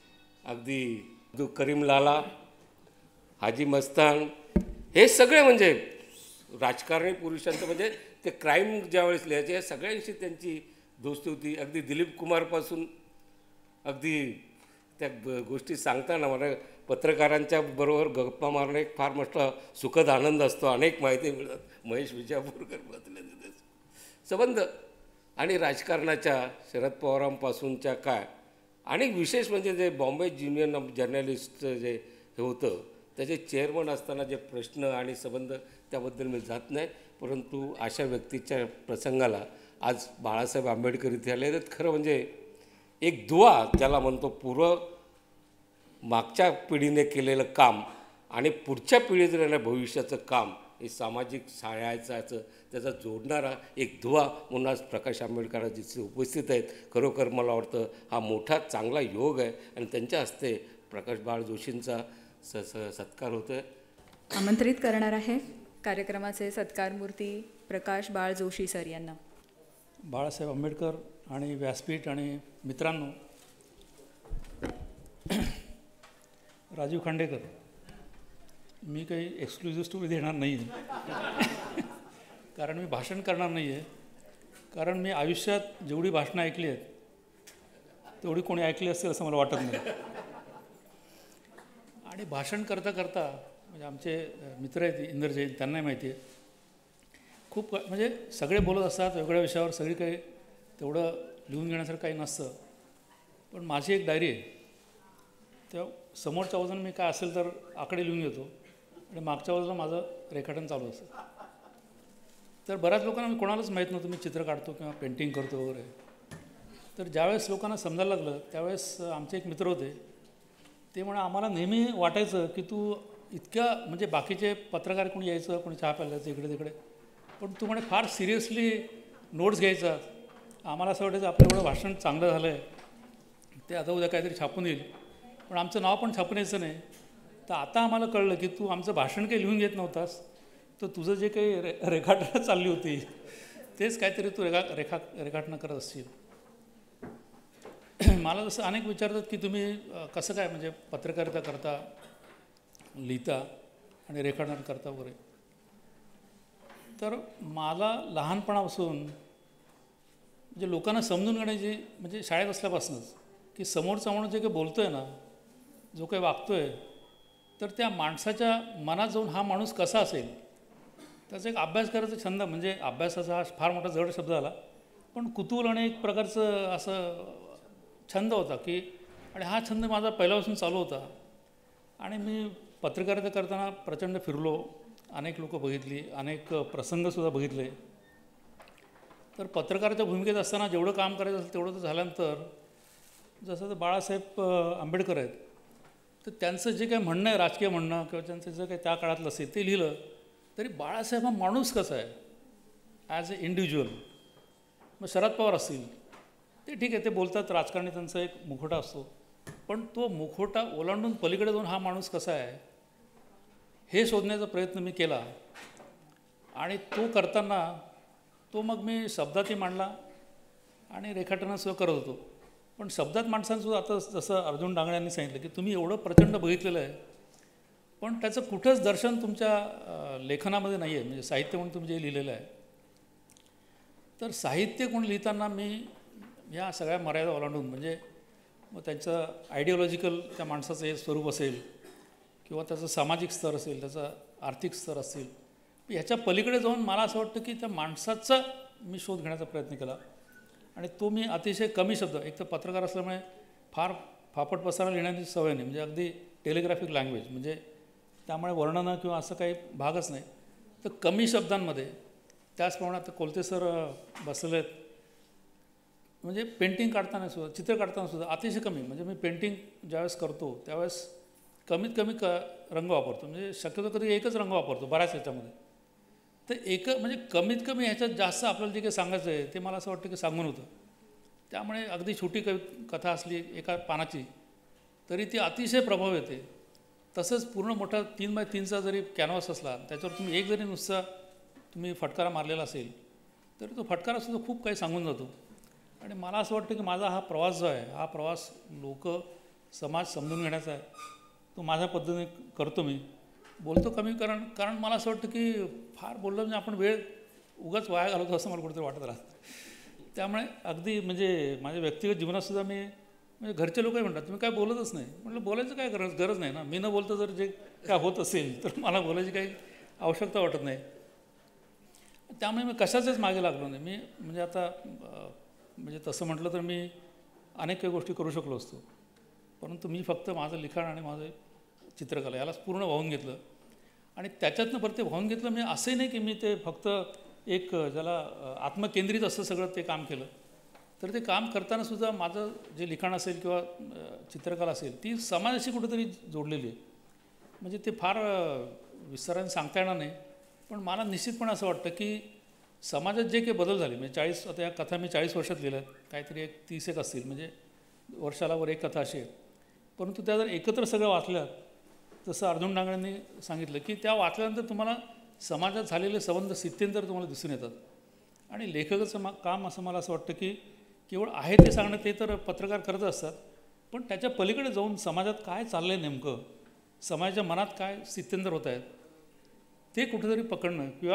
अगदी करीम लाला हाजी मस्तान हे सगळे म्हणजे राजकारणी पुरुषांचं म्हणजे ते क्राईम ज्यावेळेस लिहायचे सगळ्यांशी त्यांची दोस्ती होती. अगदी दिलीप कुमारपासून अगदी त्या गोष्टी सांगताना मला पत्रकारांच्या बरोबर गप्पा मारणं एक फार मोठा सुखद आनंद असतो. अनेक माहिती मिळतात. महेश विजापूरकर बसले तिथे संबंध आणि राजकारणाच्या शरद पवारांपासूनच्या काय आणि विशेष म्हणजे जे बॉम्बे युनियन ऑफ जर्नलिस्ट जे हे होतं त्याचे चेअरमन असताना जे प्रश्न आणि संबंध त्याबद्दल मी जात नाही. परंतु अशा व्यक्तीच्या प्रसंगाला आज बाळासाहेब आंबेडकर इथे आले तर खरं म्हणजे एक दुआ ज्याला म्हणतो पूर्व मागच्या पिढीने केलेलं काम आणि पुढच्या पिढीने भविष्याचं काम हे सामाजिक सहाय्याचं त्याचा जोडणारा एक दुवा म्हणून आज प्रकाश आंबेडकर जिथे उपस्थित आहेत. खरोखर मला वाटतं हा मोठा चांगला योग आहे आणि त्यांच्या हस्ते प्रकाश बाळ जोशींचा सत्कार होतो आहे. आमंत्रित करणार आहे कार्यक्रमाचे सत्कारमूर्ती प्रकाश बाळ जोशी सर यांना. बाळासाहेब आंबेडकर आणि व्यासपीठ आणि मित्रांनो, राजीव खांडेकर, मी काही एक्सक्लुझिव्ह स्टोरी देणार नाही आहे कारण मी भाषण करणार नाही आहे. कारण मी आयुष्यात जेवढी भाषणं ऐकली आहेत तेवढी कोणी ऐकली असेल असं मला वाटत नाही. आणि भाषण करता करता म्हणजे आमचे मित्र आहेत इंदर जैन, त्यांनाही माहिती आहे, खूप म्हणजे सगळे बोलत असतात वेगळ्या विषयावर, सगळी काही तेवढं लिहून घेण्यासारखं काही नसतं. पण माझी एक डायरी आहे, त्या समोरच्या बाजूने मी काय असेल तर आकडे लिहून घेतो आणि मागच्या बाजूला माझं रेखाटन चालू असतं. तर बऱ्याच लोकांना मी कोणालाच माहीत नव्हतं मी चित्र काढतो किंवा पेंटिंग करतो वगैरे. तर ज्यावेळेस लोकांना समजायला लागलं त्यावेळेस आमचे एक मित्र होते, ते म्हणा आम्हाला नेहमी वाटायचं की तू इतक्या म्हणजे बाकीचे पत्रकार कोणी यायचं, कोणी चहा प्यायला जायचं इकडे तिकडे, पण तू म्हणे फार सिरियसली नोट्स घ्यायचा. आम्हाला असं वाटायचं आपलं एवढं भाषण चांगलं झालं आहे, ते आता उद्या काहीतरी छापून येईल, पण आमचं नाव पण छापून यायचं नाही. तर आता आम्हाला कळलं की तू आमचं भाषण काही लिहून घेत नव्हतास, तर तुझं जे काही रेखाटनं चालली होती तेच काहीतरी तू रेखाटनं करत असशील. मला जसं अनेक विचारतात की तुम्ही कसं काय म्हणजे पत्रकारिता करता, लिहिता आणि रेखाटन करता वगैरे. तर मला लहानपणापासून म्हणजे लोकांना समजून घेण्याची म्हणजे शाळेत असल्यापासूनच की समोरचा माणूस जे काही बोलतो आहे ना, जो काही वागतो आहे, तर त्या माणसाच्या मनात जाऊन हा माणूस कसा असेल त्याचा एक अभ्यास करायचा छंद, म्हणजे अभ्यासाचा हा फार मोठा जड शब्द झाला, पण कुतूहल आणि एक प्रकारचं असं छंद होता की, आणि हा छंद माझा पहिल्यापासून चालू होता. आणि मी पत्रकारिता करताना प्रचंड फिरलो, अनेक लोक बघितली, अनेक प्रसंगसुद्धा बघितले. तर पत्रकाराच्या भूमिकेत असताना जेवढं काम करायचं असेल तेवढं तर झाल्यानंतर जसं तर बाळासाहेब आंबेडकर आहेत, तर त्यांचं जे काही म्हणणं आहे, राजकीय म्हणणं किंवा त्यांचं जे काही त्या काळातलं असेल ते लिहिलं, तरी बाळासाहेब हा माणूस कसा आहे ॲज अ इंडिव्हिज्युअल. मग शरद पवार असतील ते ठीक आहे, ते बोलतात राजकारणी, त्यांचा एक मुखवटा असतो, पण तो मुखवटा ओलांडून पलीकडे जाऊन हा माणूस कसा आहे हे शोधण्याचा प्रयत्न मी केला. आणि तो करताना तो मग मी शब्दातही मांडला आणि रेखाटनासुद्धा करत होतो. पण शब्दात माणसांसुद्धा आता जसं अर्जुन डांगळे यांनी सांगितलं की तुम्ही एवढं प्रचंड बघितलेलं आहे, पण त्याचं कुठंच दर्शन तुमच्या लेखनामध्ये नाही आहे, म्हणजे साहित्य म्हणून तुम्ही जे लिहिलेलं आहे. तर साहित्य कोण लिहिताना मी ह्या सगळ्या मर्यादा ओलांडून, म्हणजे मग त्यांचं आयडिओलॉजिकल त्या माणसाचं हे स्वरूप असेल किंवा त्याचं सामाजिक स्तर असेल, त्याचा आर्थिक स्तर असेल, ह्याच्या पलीकडे जाऊन मला असं वाटतं की त्या माणसाचा मी शोध घेण्याचा प्रयत्न केला. आणि तो मी अतिशय कमी शब्द, एक तर पत्रकार असल्यामुळे फार फापट पसारा लिहिण्याची सवय नाही, म्हणजे अगदी टेलिग्राफिक लँग्वेज, म्हणजे त्यामुळे वर्णनं किंवा असं काही भागच नाही. तर कमी शब्दांमध्ये, त्याचप्रमाणे आता कोलते सर बसले आहेत, म्हणजे पेंटिंग काढताना सुद्धा, चित्र काढताना सुद्धा अतिशय कमी, म्हणजे मी पेंटिंग ज्यावेळेस करतो त्यावेळेस कमीत कमी रंग वापरतो, म्हणजे शक्यतो कधी एकच रंग वापरतो बऱ्याच ह्याच्यामध्ये. तर म्हणजे कमीत कमी ह्याच्यात जास्त आपल्याला जे काही सांगायचं आहे ते मला असं वाटतं की सांगून होतं. त्यामुळे अगदी छोटी कथा असली एका पानाची तरी ती अतिशय प्रभाव येते. तसंच पूर्ण मोठा 3x3चा जरी कॅनव्हास असला, त्याच्यावर तुम्ही एक जरी नुसता तुम्ही फटकारा मारलेला असेल तरी तो फटकारासुद्धा खूप काही सांगून जातो. आणि मला असं वाटतं की माझा हा प्रवास जो आहे, हा प्रवास समाज समजून घेण्याचा आहे, तो माझ्या पद्धतीने करतो. मी बोलतो कमी, कारण मला असं वाटतं की फार बोललं म्हणजे आपण वेळ उगाच वाया घालवतो असं मला कुठेतरी वाटत राहतं. त्यामुळे अगदी म्हणजे माझ्या व्यक्तिगत जीवनातसुद्धा मी, म्हणजे घरचे लोकही म्हणतात तुम्ही काय बोलतच नाही. म्हटलं बोलायचं काय गरज नाही ना, मी न बोलतो जर जे काय होत असेल तर मला बोलायची काही आवश्यकता वाटत नाही. त्यामुळे मी कशाचंच मागे लागलो नाही. मी म्हणजे आता म्हणजे तसं म्हटलं तर मी अनेक काही गोष्टी करू शकलो असतो, परंतु मी फक्त माझं लिखाण आणि माझं चित्रकला यालाच पूर्ण वाहून घेतलं. आणि त्याच्यातनं परत ते वाहून घेतलं. मी असंही नाही की मी ते फक्त एक ज्याला आत्मकेंद्रित असं सगळं ते काम केलं, तर ते काम करतानासुद्धा माझं जे लिखाण असेल किंवा चित्रकला असेल ती समाजाशी कुठेतरी जोडलेली आहे. म्हणजे ते फार विस्ताराने सांगता येणार नाही, पण मला निश्चितपणे असं वाटतं की समाजात जे काही बदल झाले, म्हणजे आता या कथा मी 40 वर्षात लिहिल्या आहेत, काहीतरी एक 30 असतील, म्हणजे वर्षाला वर एक कथा अशी आहे. परंतु त्या जर एकत्र सगळं वाचल्यात, जसं अर्जुन डांगळेंनी सांगितलं की त्या वाचल्यानंतर तुम्हाला समाजात झालेले संबंध स्थित्यंतर तुम्हाला दिसून येतात. आणि लेखकाचं काम असं मला असं वाटतं की केवळ आहे ते सांगणं ते तर पत्रकार करत असतात, पण त्याच्या पलीकडे जाऊन समाजात काय चाललं आहे नेमकं, समाजाच्या मनात काय स्थित्यंतर होत आहेत ते कुठेतरी पकडणं किंवा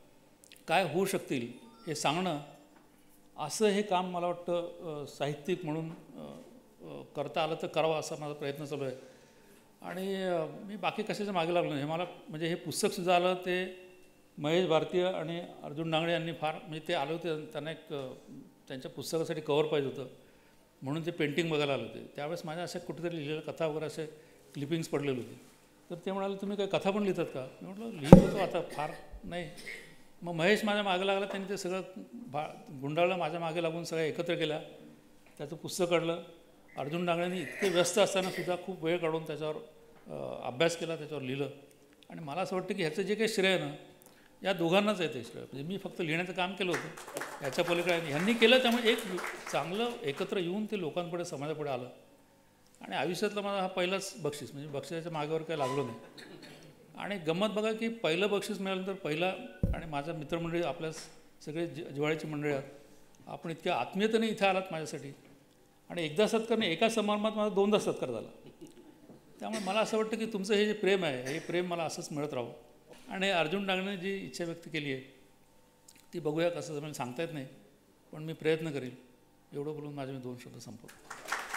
काय होऊ शकतील हे सांगणं, असं हे काम मला वाटतं साहित्यिक म्हणून करता आलं तर करावं असा माझा प्रयत्न चालू आहे. आणि मी बाकी कशाच्या मागे लागलो नाही. हे मला म्हणजे हे पुस्तकसुद्धा आलं ते महेश भारतीय आणि अर्जुन डांगळे यांनी फार म्हणजे ते आले होते, त्यांना एक त्यांच्या पुस्तकासाठी कवर पाहिजे होतं म्हणून ते पेंटिंग बघायला आले होते. त्यावेळेस माझ्या अशा कुठेतरी लिहिलेल्या कथा वगैरे असे क्लिपिंग्स पडलेले होते. तर ते म्हणाले तुम्ही काही कथा पण लिहितात का? मी म्हटलं लिहित होतो आता फार नाही. मग महेश माझ्या मागे लागला, त्यांनी ते सगळं गुंडाळलं, माझ्या मागे लागून सगळं एकत्र केल्या, त्याचं पुस्तक काढलं. अर्जुन डांगळेंनी इतके व्यस्त असतानासुद्धा खूप वेळ काढून त्याच्यावर अभ्यास केला, त्याच्यावर लिहिलं. आणि मला असं वाटतं की ह्याचं जे काही श्रेय ना या दोघांनाच आहे ते श्रेय. म्हणजे मी फक्त लिहिण्याचं काम केलं होतं, याच्या पलीकडे ह्यांनी केलं, त्यामुळे एक चांगलं एकत्र येऊन ते लोकांपुढे समाजापुढे आलं. आणि आयुष्यातला माझा हा पहिलाच बक्षीस, म्हणजे बक्षिसाच्या मागेवर काही लागलो नाही. आणि गंमत बघा की पहिलं बक्षीस मिळाल्यानंतर पहिला, आणि माझ्या मित्रमंडळी आपल्या सगळे जिव्हाळ्याची मंडळी आहात, आपण इतक्या आत्मीयतेने इथे आलात माझ्यासाठी. आणि एकदा सत्कार नाही, एका समारंभात माझा 2दा सत्कार झाला. त्यामुळे मला असं वाटतं की तुमचं हे जे प्रेम आहे हे प्रेम मला असंच मिळत राहावं. आणि अर्जुन डांगळेने जी इच्छा व्यक्त केली आहे ती बघूया कसं जमेल, सांगता येत नाही, पण मी प्रयत्न करेल. एवढं बोलून माझे मी 2 शब्द संपवतो.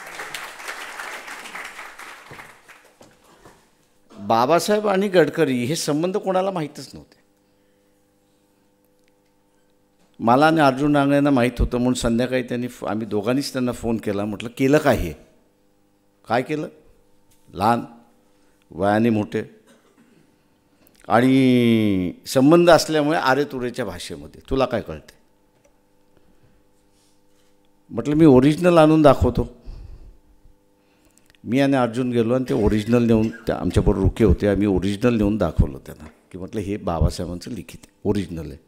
बाबासाहेब आणि गडकरी हे संबंध कोणाला माहीतच नव्हते. मला आणि अर्जुन डांगळेंना माहीत होतं म्हणून संध्याकाळी आम्ही दोघांनीच त्यांना फोन केला. म्हटलं केलं काय हे? काय केलं? लहान वयाने मोठे आणि संबंध असल्यामुळे आरेतुरेच्या भाषेमध्ये तुला काय कळते? म्हटलं मी ओरिजिनल आणून दाखवतो. मी आणि अर्जुन गेलो आणि ते ओरिजिनल नेऊन, त्या आमच्याबरोबर रुके होते, आम्ही ओरिजिनल नेऊन दाखवलं त्यांना की म्हटलं हे बाबासाहेबांचं लिखित आहे, ओरिजिनल आहे.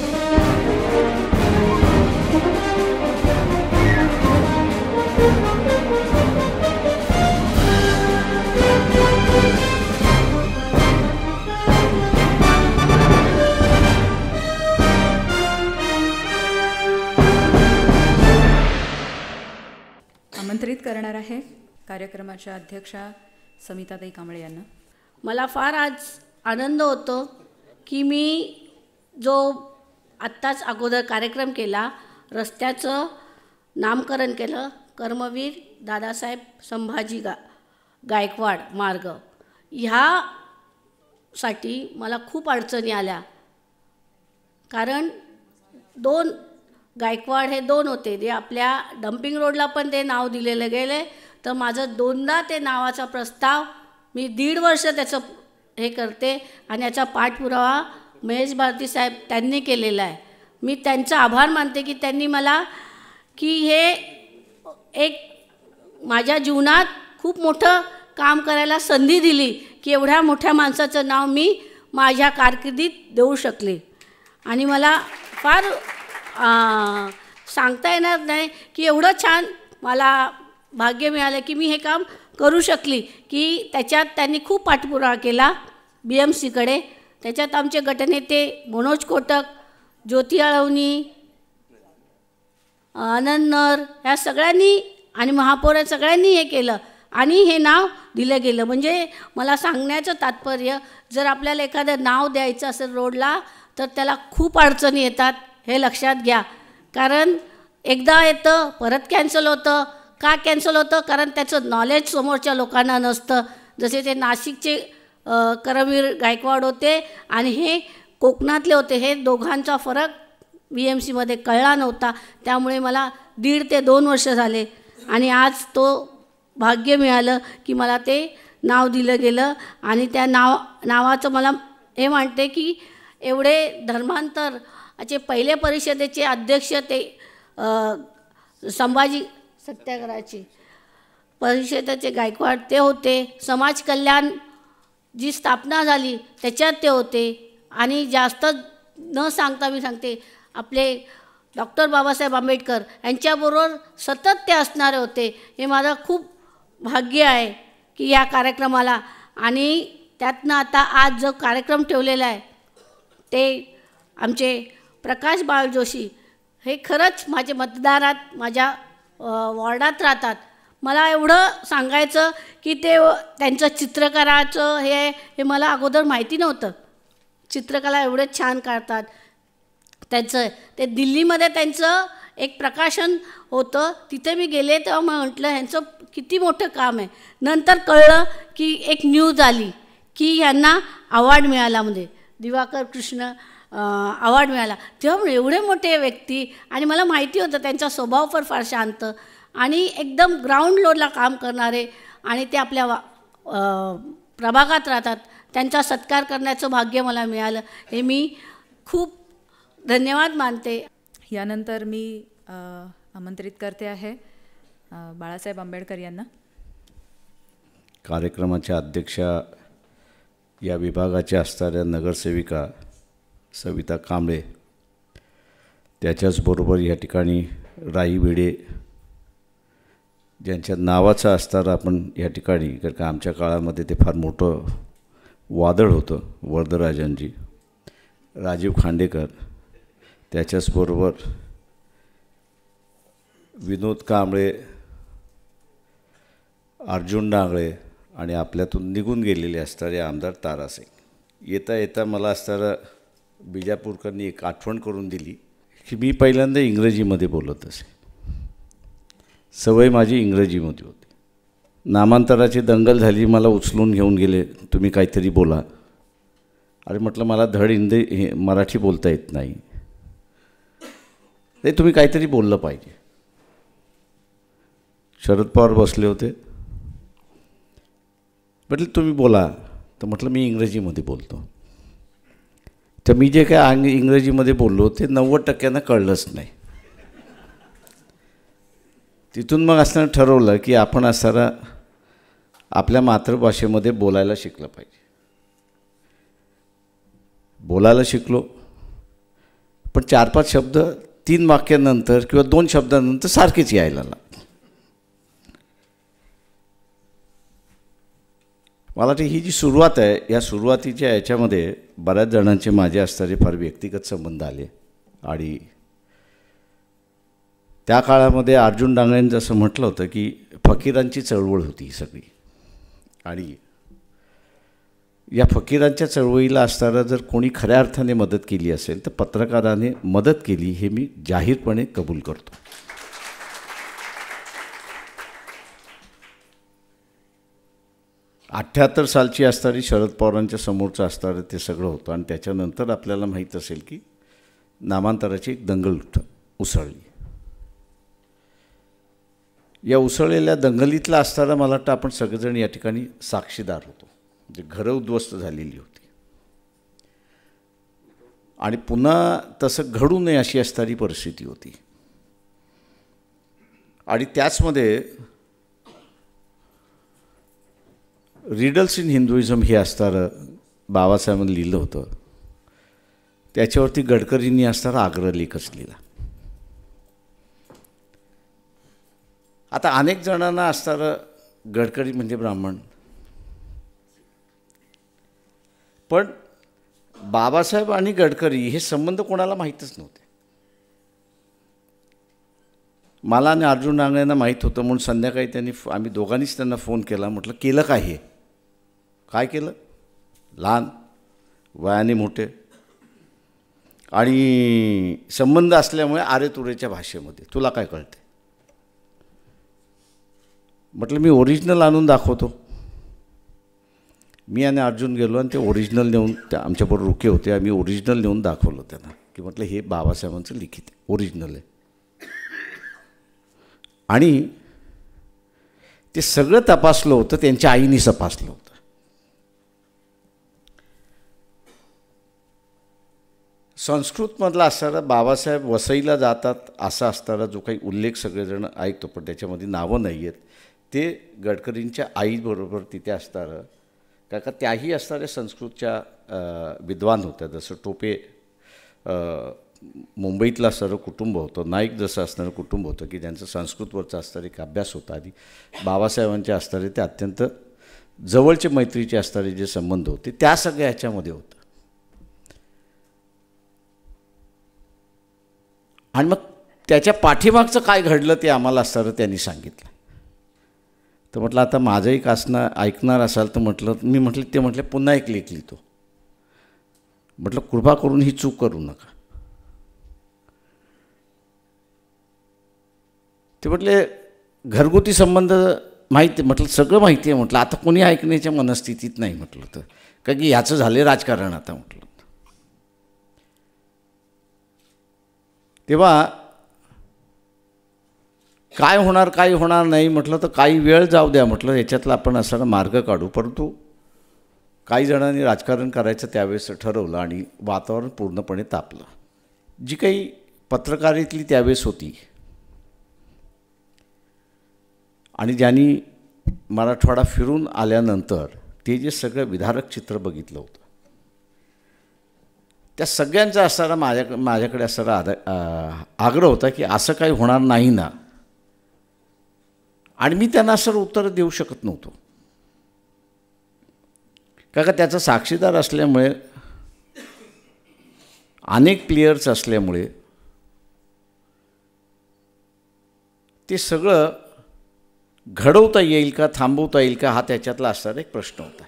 आमंत्रित करणार आहे कार्यक्रमाच्या अध्यक्षा समिताताई कांबळे यांना. मला फार आज आनंद होतो की मी जो आत्ताच अगोदर कार्यक्रम केला, रस्त्याचं नामकरण केलं, कर्मवीर दादासाहेब संभाजी गायकवाड मार्ग, ह्यासाठी मला खूप अडचणी आल्या. कारण 2 गायकवाड हे 2 होते, जे आपल्या डम्पिंग रोडला पण ते नाव दिलेलं गेले. तर माझं 2दा ते नावाचा प्रस्ताव, मी 1.5 वर्ष त्याचं हे करते आणि याचा पाठपुरावा महेश भारती साहेब त्यांनी केलेला आहे. मी त्यांचा आभार मानते की त्यांनी मला की हे एक माझ्या जीवनात खूप मोठं काम करायला संधी दिली की एवढ्या मोठ्या माणसाचं नाव मी माझ्या कारकिर्दीत देऊ शकले. आणि मला फार सांगता येणार नाही की एवढं छान मला भाग्य मिळालं की मी हे काम करू शकली. की त्याच्यात त्यांनी खूप पाठपुरावा केला BMCकडे. त्याच्यात आमचे गटनेते मनोज कोटक, ज्योती आळवणी, आनंद नर ह्या सगळ्यांनी आणि महापौर सगळ्यांनी हे केलं आणि हे नाव दिलं गेलं. म्हणजे मला सांगण्याचं तात्पर्य, जर आपल्याला एखादं नाव द्यायचं असेल रोडला तर त्याला खूप अडचणी येतात, हे लक्षात घ्या. कारण एकदा येतं परत कॅन्सल होतं. का कॅन्सल होतं? कारण त्याचं नॉलेज समोरच्या लोकांना नसतं. जसे ते नाशिकचे कर्मवीर गायकवाड होते आणि हे कोकणातले होते, हे दोघांचा फरक BMCमध्ये कळला नव्हता. त्यामुळे मला 1.5 ते 2 वर्ष झाले आणि आज तो भाग्य मिळालं की मला ते नाव दिलं गेलं. आणि त्या नावाचं मला हे म्हणते की एवढे धर्मांतराचे पहिले परिषदेचे अध्यक्ष ते संभाजी सत्याग्रहाची परिषदेचे गायकवाड ते होते. समाज कल्याण जी स्थापना झाली त्याच्यात ते होते. आणि जास्त न सांगता मी सांगते, आपले डॉक्टर बाबासाहेब आंबेडकर यांच्याबरोबर सतत ते असणारे होते. हे माझं खूप भाग्य आहे की या कार्यक्रमाला. आणि त्यातनं आता आज जो कार्यक्रम ठेवलेला आहे ते आमचे प्रकाश बाळ जोशी हे खरंच माझे मतदारात माझ्या वॉर्डात राहतात. मला एवढं सांगायचं की ते त्यांचं चित्रकाराचं हे मला अगोदर माहिती नव्हतं. चित्रकला एवढे छान काढतात. त्यांचं ते दिल्लीमध्ये त्यांचं एक प्रकाशन होतं, तिथे मी गेले तेव्हा म्हटलं ह्यांचं किती मोठं काम आहे. नंतर कळलं की एक न्यूज आली की ह्यांना अवॉर्ड मिळाला, म्हणजे दिवाकर कृष्ण अवॉर्ड मिळाला. तेव्हा एवढे मोठे व्यक्ती, आणि मला माहिती होतं त्यांचा स्वभाव फार शांत आणि एकदम ग्राउंड लोडला काम करणारे, आणि ते आपल्या प्रभागात राहतात, त्यांचा सत्कार करण्याचं भाग्य मला मिळालं. हे मी खूप धन्यवाद मानते. यानंतर मी आमंत्रित करते आहे बाळासाहेब आंबेडकर यांना. कार्यक्रमाच्या अध्यक्षा या विभागाच्या असणाऱ्या नगरसेविका सविता कांबळे, त्याच्याचबरोबर या ठिकाणी राई भिडे, ज्यांच्या नावाचं असताना आपण या ठिकाणी, कारण का आमच्या काळामध्ये ते फार मोठं वादळ होतं, वरदराजांजी, राजीव खांडेकर, त्याच्याचबरोबर विनोद कांबळे, अर्जुन डांगळे आणि आपल्यातून निघून गेलेले असणारे आमदार तारासिंग. येता येता मला असणारा बिजापूरकरांनी एक आठवण करून दिली की मी पहिल्यांदा इंग्रजीमध्ये बोलत असे, सवय माझी इंग्रजीमध्ये होती. नामांतराची दंगल झाली, मला उचलून घेऊन गेले, तुम्ही काहीतरी बोला. अरे म्हटलं मला धड मराठी बोलता येत नाही, ते तुम्ही काहीतरी बोललं पाहिजे. शरद पवार बसले होते, म्हटलं तुम्ही बोला, तर म्हटलं मी इंग्रजीमध्ये बोलतो. तर मी जे काय इंग्रजीमध्ये बोललो ते 90% कळलंच नाही. तिथून मग असताना ठरवलं की आपण असताना आपल्या मातृभाषेमध्ये बोलायला शिकलं पाहिजे. बोलायला शिकलो, पण 4-5 शब्द 3 वाक्यानंतर किंवा 2 शब्दानंतर सारखेच यायला लागले. मला वाटतं ही जी सुरुवात आहे, या सुरुवातीच्या याच्यामध्ये बऱ्याच जणांचे माझे असणारे फार व्यक्तिगत संबंध आले. आणि त्या काळामध्ये अर्जुन डांगळेंचं असं म्हटलं होतं की फकीरांची चळवळ होती ही सगळी, आणि या फकीरांच्या चळवळीला असताना जर कोणी खऱ्या अर्थाने मदत केली असेल तर पत्रकाराने मदत केली, हे मी जाहीरपणे कबूल करतो. '78 सालची असणारी शरद पवारांच्या समोरचं असणारं ते सगळं होतं, आणि त्याच्यानंतर आपल्याला माहीत असेल की नामांतराची एक दंगल उसळली. या उसळलेल्या दंगलीतला असताना मला वाटतं आपण सगळेजण या ठिकाणी साक्षीदार होतो. म्हणजे घरं उद्ध्वस्त झालेली होती, आणि पुन्हा तसं घडू नये अशी असणारी परिस्थिती होती. आणि त्याचमध्ये रिडल्स इन हिंदुइझम हे असणारं बाबासाहेबांनी लिहिलं होतं, त्याच्यावरती गडकरींनी असणारा आग्रहलेखच लिहिला. आता अनेक जणांना असणारं गडकरी म्हणजे ब्राह्मण, पण बाबासाहेब आणि गडकरी हे संबंध कोणाला माहीतच नव्हते. मला आणि अर्जुन डांगळेंना माहीत होतं, म्हणून संध्याकाळी आम्ही दोघांनीच त्यांना फोन केला. म्हटलं केलं काय हे, काय केलं? लहान, वयाने मोठे, आणि संबंध असल्यामुळे आरेतुरेच्या भाषेमध्ये, तुला काय कळते? म्हटलं मी ओरिजिनल आणून दाखवतो. मी आणि अर्जुन गेलो आणि ते ओरिजिनल नेऊन, त्या आमच्याबरोबर रुके होते, आम्ही ओरिजिनल नेऊन दाखवलं त्यांना की म्हटलं हे बाबासाहेबांचं लिखित आहे, ओरिजिनल आहे. आणि ते सगळं तपासलं होतं, त्यांच्या आईने तपासलं होतं. संस्कृतमधला असणारा बाबासाहेब वसईला जातात असा असणारा जो काही उल्लेख सगळेजण ऐकतो, पण त्याच्यामध्ये नावं नाही आहेत, ते गडकरींच्या आईबरोबर तिथे असणारं, कारण का त्याही असणाऱ्या संस्कृतच्या विद्वान होत्या. जसं टोपे मुंबईतलं असणारं कुटुंब होतं, नाईक जसं असणारं कुटुंब होतं की ज्यांचं संस्कृतवरचा असणारा एक अभ्यास होता, आणि बाबासाहेबांचे असणारे ते अत्यंत जवळचे मैत्रीचे असणारे जे संबंध होते त्या सगळ्या ह्याच्यामध्ये होतं. आणि मग त्याच्या पाठीमागचं काय घडलं ते आम्हाला असणारं त्यांनी सांगितलं. तर म्हटलं आता माझं एक ऐकणार असाल तर म्हटलं ते म्हटले पुन्हा एक लेख लिहितो. म्हटलं कृपा करून ही चूक करू नका. ते म्हटले घरगुती संबंध माहिती, म्हटलं सगळं माहिती आहे म्हटलं, आता कोणी ऐकण्याच्या मनस्थितीत नाही म्हटलं तर, का की ह्याचं झालं राजकारण आता म्हटलं. तेव्हा काय होणार नाही म्हटलं तर काही वेळ जाऊ द्या म्हटलं, याच्यातला आपण असा मार्ग काढू. परंतु काही जणांनी राजकारण करायचं त्यावेळेस ठरवलं आणि वातावरण पूर्णपणे तापलं. जी काही पत्रकारितेतली त्यावेळेस होती आणि ज्यांनी मराठवाडा फिरून आल्यानंतर ते जे सगळं विदारक चित्र बघितलं होतं, त्या सगळ्यांचा असणारा माझ्याकडे असणारा आग्रह होता की असं काही होणार नाही ना. आणि मी त्यांना असं उत्तर देऊ शकत नव्हतो, का त्याचा साक्षीदार असल्यामुळे, अनेक प्लेयर्स असल्यामुळे ते सगळं घडवता येईल का, थांबवता येईल का, हा त्याच्यातला असणारा एक प्रश्न होता.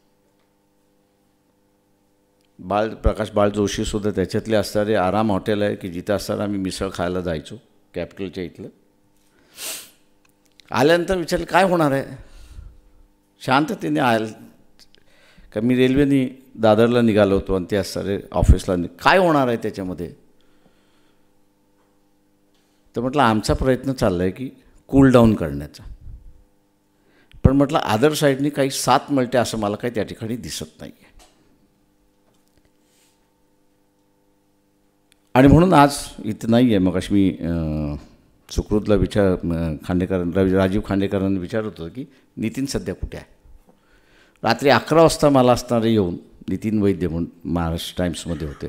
प्रकाश बाळ जोशीसुद्धा त्याच्यातले असणारे आराम हॉटेल आहे की जिथं असताना आम्ही मिसळ खायला जायचो कॅपिटलच्या इथलं. आल्यानंतर विचारलं काय होणार आहे, शांततेने का मी रेल्वेने दादरला निघालो होतो आणि ते असणारे ऑफिसला काय होणार आहे त्याच्यामध्ये. तर म्हटलं आमचा प्रयत्न चालला आहे की कूल डाऊन करण्याचा, पण म्हटलं अदर साईडनी काही साथ मिळते असं मला काही त्या ठिकाणी दिसत नाही आहे. आणि म्हणून आज इथं नाही आहे. मग अशी मी सुकृतला राजीव खांडेकरांना विचारत होतो की नितीन सध्या कुठे आहे. रात्री 11 वाजता मला असणारे येऊन नितीन वैद्य म्हणून महाराष्ट्र टाइम्समध्ये होते,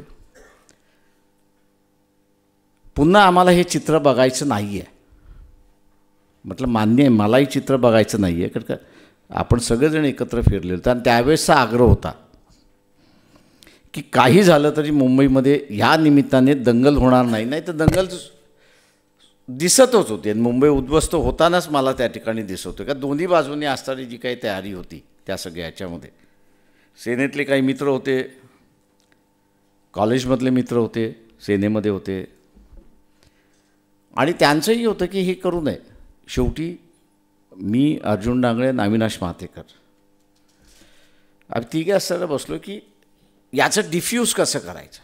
पुन्हा आम्हाला हे चित्र बघायचं नाही आहे. म्हटलं मान्य आहे, मलाही चित्र बघायचं नाही आहे, कारण का आपण सगळेजण एकत्र फिरले होते आणि त्यावेळेसचा आग्रह होता की काही झालं तरी मुंबईमध्ये ह्या निमित्ताने दंगल होणार नाही. नाही तर दंगल दिसतच होती आणि मुंबई उद्ध्वस्त होतानाच मला त्या ठिकाणी दिसत होतं, का दोन्ही बाजूंनी असणारी जी काही तयारी होती त्या सगळ्या ह्याच्यामध्ये सेनेतले काही मित्र होते, कॉलेजमधले मित्र होते, सेनेमध्ये होते आणि त्यांचंही होतं की हे करू नये. शेवटी मी, अर्जुन डांगळे, अविनाश महातेकर आम्ही तिघे असताना बसलो की याचं डिफ्यूज कसं करायचं.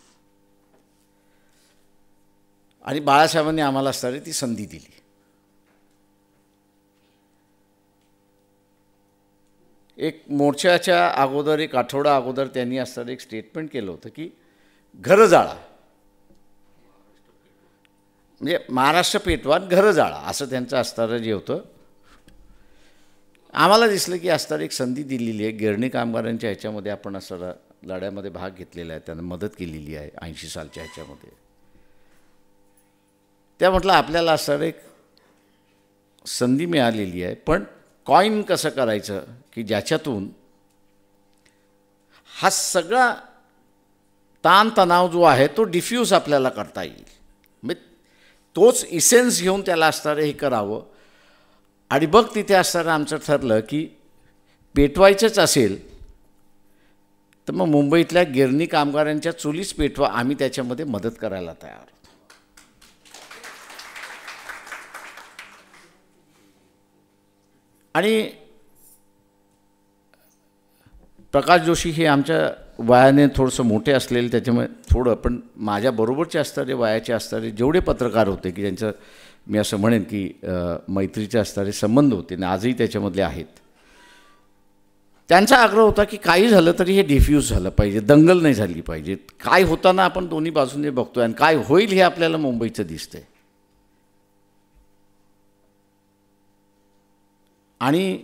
आणि बाळासाहेबांनी आम्हाला असणारी ती संधी दिली. एक मोर्चाच्या अगोदर, एक आठवडा अगोदर त्यांनी असणारं एक स्टेटमेंट केलं होतं की घरं जाळा, म्हणजे महाराष्ट्र पेटवा, घरं जाळा, असं त्यांचं असणारं जे होतं. आम्हाला दिसलं की असणारी एक संधी दिलेली आहे. गिरणी कामगारांच्या ह्याच्यामध्ये आपण असणारा लढ्यामध्ये भाग घेतलेला आहे, त्यांना मदत केलेली आहे 80 सालच्या ह्याच्यामध्ये. त्या म्हटलं आपल्याला असं एक संधी मिळालेली आहे, पण कॉईन कसं करायचं की ज्याच्यातून हा सगळा ताणतणाव जो आहे तो डिफ्यूज आपल्याला करता येईल. म्हणजे तोच इसेन्स घेऊन त्याला असणारं हे करावं. आणि बघ तिथे असणारं आमचं ठरलं की पेटवायचंच असेल तर मग मुंबईतल्या गिरणी कामगारांच्या चुलीच पेटवा, आम्ही त्याच्यामध्ये मदत करायला तयार आहोत. आणि प्रकाश जोशी हे आमच्या वयाने थोडंसं मोठे असलेले, त्याच्यामुळे थोडं, पण माझ्याबरोबरचे असणारे वयाचे असणारे जेवढे पत्रकार होते की ज्यांचं मी असं म्हणेन की मैत्रीचे असणारे संबंध होते आणि आजही त्याच्यामधले आहेत, त्यांचा आग्रह होता की काही झालं तरी हे डिफ्यूज झालं पाहिजे, दंगल नाही झाली पाहिजे. काय होताना आपण दोन्ही बाजूने बघतोय आणि काय होईल हे आपल्याला मुंबईचं दिसतंय. आणि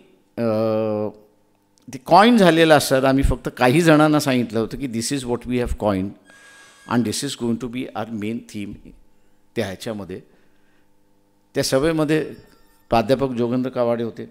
ते कॉईन झालेलं असतं. आम्ही फक्त काही जणांना सांगितलं होतं की this is what we have coin and this is going to be our main theme. त्या ह्याच्यामध्ये त्या सभेमध्ये प्राध्यापक जोगेंद्र कावाडे होते,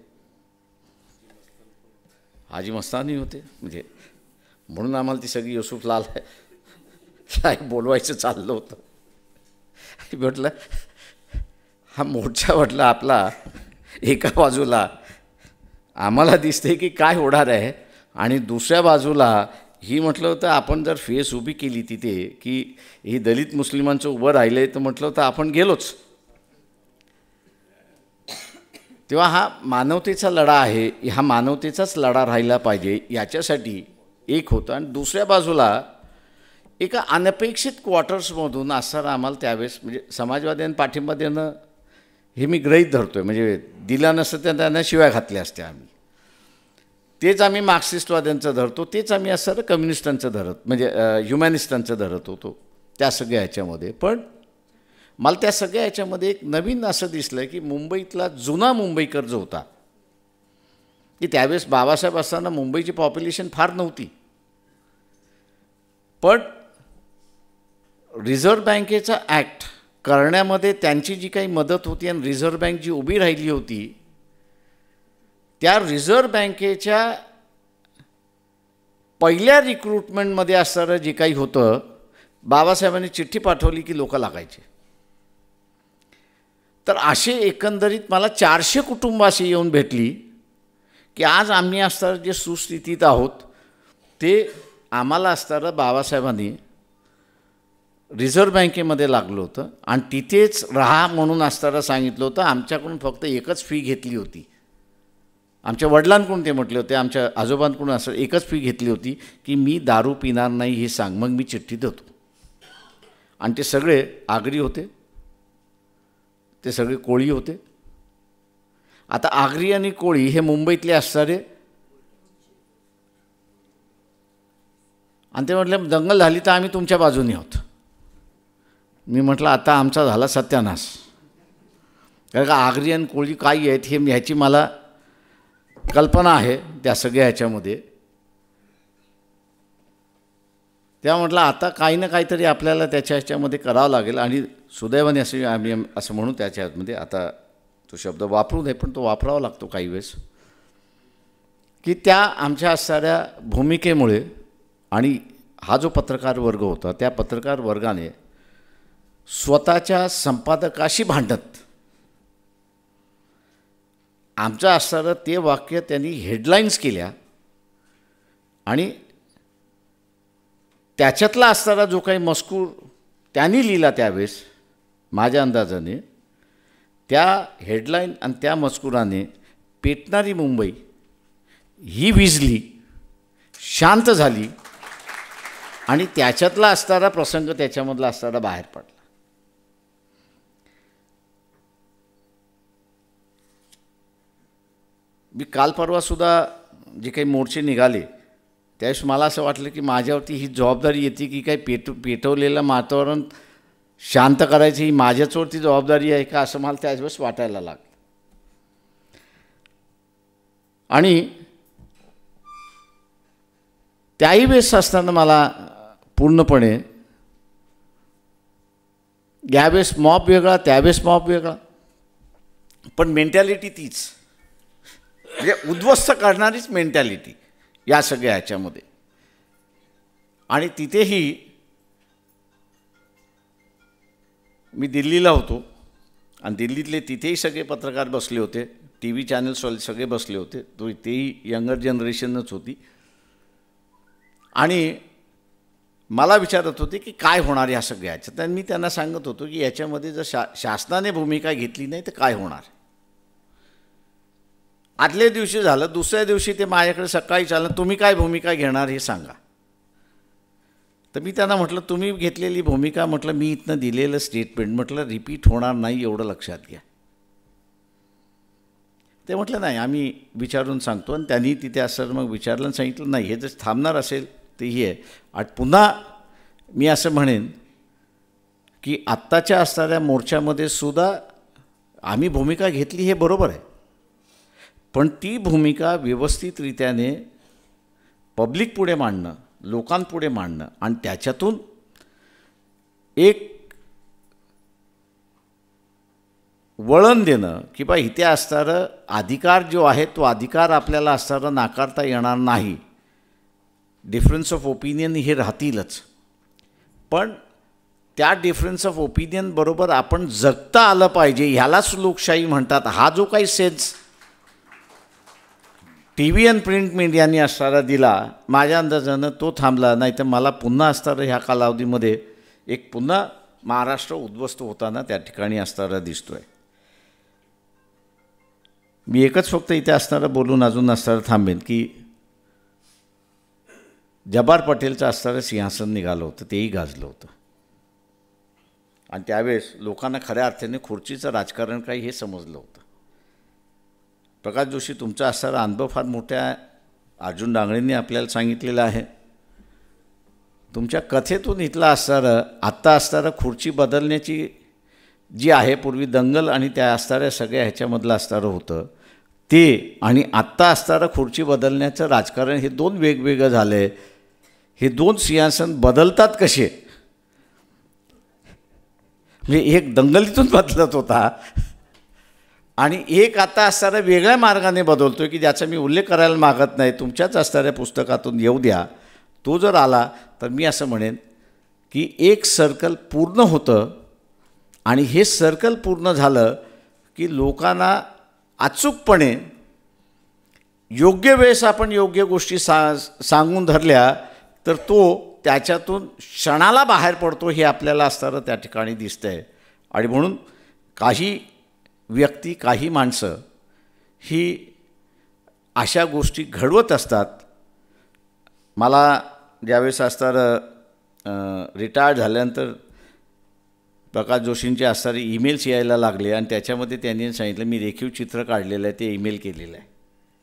हाजी मस्तानी होते, म्हणजे म्हणून आम्हाला ती सगळी युसुफ लाल साहेब बोलवायचं चाललं होतं. म्हटलं हा मोर्चा म्हटलं आपला एका बाजूला आम्हाला दिसते की काय होणार आहे आणि दुसऱ्या बाजूला ही म्हटलं होतं आपण जर फेस उभी केली तिथे की ही दलित मुस्लिमांचं उभं राहिलं आहे तर म्हटलं होतं आपण गेलोच. तेव्हा हा मानवतेचा लढा आहे, हा मानवतेचाच लढा राहिला पाहिजे याच्यासाठी एक होतं. आणि दुसऱ्या बाजूला एका अनपेक्षित क्वार्टर्समधून असताना आम्हाला त्यावेळेस म्हणजे समाजवाद्यांनी पाठिंबा देणं हे मी गृहीत धरतो आहे, म्हणजे दिला नसतं तर त्यांना शिव्या घातल्या असत्या आम्ही. तेच आम्ही मार्क्सिस्टवाद्यांचं धरतो, तेच आम्ही असं कम्युनिस्टांचं धरत म्हणजे ह्युमॅनिस्टांचं धरत होतो त्या सगळ्या ह्याच्यामध्ये. पण मला त्या सगळ्या ह्याच्यामध्ये एक नवीन असं दिसलं की मुंबईतला जुना मुंबईकर जो होता की त्यावेळेस बाबासाहेब असताना मुंबईची पॉप्युलेशन फार नव्हती, पण रिझर्व्ह बँकेचा ॲक्ट करण्यामध्ये त्यांची जी काही मदत होती आणि रिझर्व्ह बँक जी उभी राहिली होती त्या रिझर्व्ह बँकेच्या पहिल्या रिक्रुटमेंटमध्ये असणारं जे काही होतं, बाबासाहेबांनी चिठ्ठी पाठवली की लोक लागायचे. तर असे एकंदरीत मला 400 कुटुंब अशी येऊन भेटली की आज आम्ही असताना जे सुस्थितीत आहोत ते आम्हाला असताना बाबासाहेबांनी रिझर्व्ह बँकेमध्ये लागलं होतं आणि तिथेच राहा म्हणून असताना सांगितलं होतं. आमच्याकडून फक्त एकच फी घेतली होती, आमच्या वडिलांकडून ते म्हटले होते, आमच्या आजोबांकडून असं एकच फी घेतली होती की मी दारू पिणार नाही हे सांग, मग मी चिठ्ठी देतो. आणि ते सगळे आगरी होते, ते सगळे कोळी होते. आता आगरी आणि कोळी हे मुंबईतले असणारे, आणि ते म्हटले दंगल झाली तर आम्ही तुमच्या बाजूने आहोत. मी म्हटलं आता आमचा झाला सत्यानाश, कारण का आगरी आणि कोळी काय आहेत हे ह्याची मला कल्पना आहे त्या सगळ्या ह्याच्यामध्ये. तेव्हा म्हटलं आता काही ना काहीतरी आपल्याला त्याच्या ह्याच्यामध्ये करावं लागेल. आणि सुदैवाने असे आम्ही असं म्हणू त्याच्यामध्ये, आता तो शब्द वापरू नये पण तो वापरावा लागतो काही वेळेस, की त्या आमच्या असणाऱ्या भूमिकेमुळे आणि हा जो पत्रकार वर्ग होता त्या पत्रकार वर्गाने स्वतःच्या संपादकाशी भांडत आमचं असणारं ते वाक्य त्यांनी हेडलाईन्स केल्या आणि त्याच्यातला असणारा जो काही मजकूर त्यांनी लिहिला त्यावेळेस माझ्या अंदाजाने त्या हेडलाईन आणि त्या मजकुराने पेटणारी मुंबई ही विझली, शांत झाली आणि त्याच्यातला असणारा प्रसंग त्याच्यामधला असणारा बाहेर पडला. मी काल परवासुद्धा जे काही मोर्चे निघाले त्यावेळेस मला असं वाटलं की माझ्यावरती ही जबाबदारी येते की काही पेटवलेलं वातावरण शांत करायची ही माझ्याचवरती जबाबदारी आहे का, असं मला त्यावेळेस वाटायला लागलं. आणि त्याही वेळेस असताना मला पूर्णपणे यावेळेस मॉब वेगळा त्यावेळेस मॉब वेगळा, पण मेंटॅलिटी तीच, म्हणजे उद्ध्वस्त करणारीच मेंटॅलिटी या सगळ्या ह्याच्यामध्ये. आणि तिथेही मी दिल्लीला होतो आणि दिल्लीतले तिथेही सगळे पत्रकार बसले होते, टी व्ही चॅनल्सवाले सगळे बसले होते, तो तेही यंगर जनरेशनच होती. आणि मला विचारत होते की काय होणार या सगळ्याचं. तर मी त्यांना सांगत होतो की याच्यामध्ये जर शासनाने भूमिका घेतली नाही तर काय होणार. आदल्या दिवशी झालं, दुसऱ्या दिवशी ते माझ्याकडे सकाळी चाललं, तुम्ही काय भूमिका घेणार हे सांगा. तर मी त्यांना म्हटलं तुम्ही घेतलेली भूमिका, म्हटलं मी इथनं दिलेलं स्टेटमेंट म्हटलं रिपीट होणार नाही एवढं लक्षात घ्या. ते म्हटलं नाही आम्ही विचारून सांगतो. आणि त्यांनी तिथे असं मग विचारलं आणि सांगितलं नाही हे जर थांबणार असेल तर ही आहे. आणि पुन्हा मी असं म्हणेन की आत्ताच्या असणाऱ्या मोर्चामध्ये सुद्धा आम्ही भूमिका घेतली हे बरोबर आहे, पण ती भूमिका व्यवस्थितरित्याने पब्लिक पुढे मांडणं, लोकांपुढे मांडणं आणि त्याच्यातून एक वळण देणं की बा इथे असणारं अधिकार जो आहे तो अधिकार आपल्याला असणारं नाकारता येणार नाही. डिफरन्स ऑफ ओपिनियन हे राहतीलच, पण त्या डिफरन्स ऑफ ओपिनियन बरोबर आपण जगता आलं पाहिजे, ह्यालाच लोकशाही म्हणतात. हा जो काही सेन्स टी व्ही आणि प्रिंट मीडियाने असणारा दिला माझ्या अंदाजानं तो थांबला, नाही तर मला पुन्हा असणारं ह्या कालावधीमध्ये एक पुन्हा महाराष्ट्र उद्ध्वस्त होताना त्या ठिकाणी असणारा दिसतो आहे. मी एकच फक्त इथे असणारं बोलून अजून असणारं थांबेन की जब्बार पटेलचं असणारं सिंहासन निघालं होतं, तेही गाजलं होतं. आणि त्यावेळेस लोकांना खऱ्या अर्थाने खुर्चीचं राजकारण काही हे समजलं होतं. प्रकाश जोशी, तुमचा असणारा अनुभव फार मोठ्या अर्जुन डांगळेंनी आपल्याला सांगितलेलं आहे. तुमच्या कथेतून इथलं असणारं आत्ता असणारं खुर्ची बदलण्याची जी आहे, पूर्वी दंगल आणि त्या असणाऱ्या सगळ्या ह्याच्यामधलं असणारं होतं ते, आणि आत्ता असणारं खुर्ची बदलण्याचं राजकारण, हे दोन वेगवेगळं झालं आहे. हे दोन सिंहासन बदलतात कसे? म्हणजे एक दंगलीतून बदलत होता आणि एक आता असणाऱ्या वेगळ्या मार्गाने बदलतो की ज्याचा मी उल्लेख करायला मागत नाही, तुमच्याच असणाऱ्या पुस्तकातून येऊ द्या. तो जर आला तर मी असं म्हणेन की एक सर्कल पूर्ण होतं आणि हे सर्कल पूर्ण झालं की लोकांना अचूकपणे योग्य वेळेस आपण योग्य गोष्टी सांगून धरल्या तर तो त्याच्यातून क्षणाला बाहेर पडतो, हे आपल्याला असणारं त्या ठिकाणी दिसतं आहे. आणि म्हणून काही व्यक्ती, काही माणसं ही अशा गोष्टी घडवत असतात. मला ज्यावेळेस असणारं रिटायर्ड झाल्यानंतर प्रकाश जोशींचे असणारे ईमेल्स यायला लागले आणि त्याच्यामध्ये त्यांनी सांगितलं मी रेखीव चित्र काढलेलं आहे, ते ईमेल केलेलं आहे.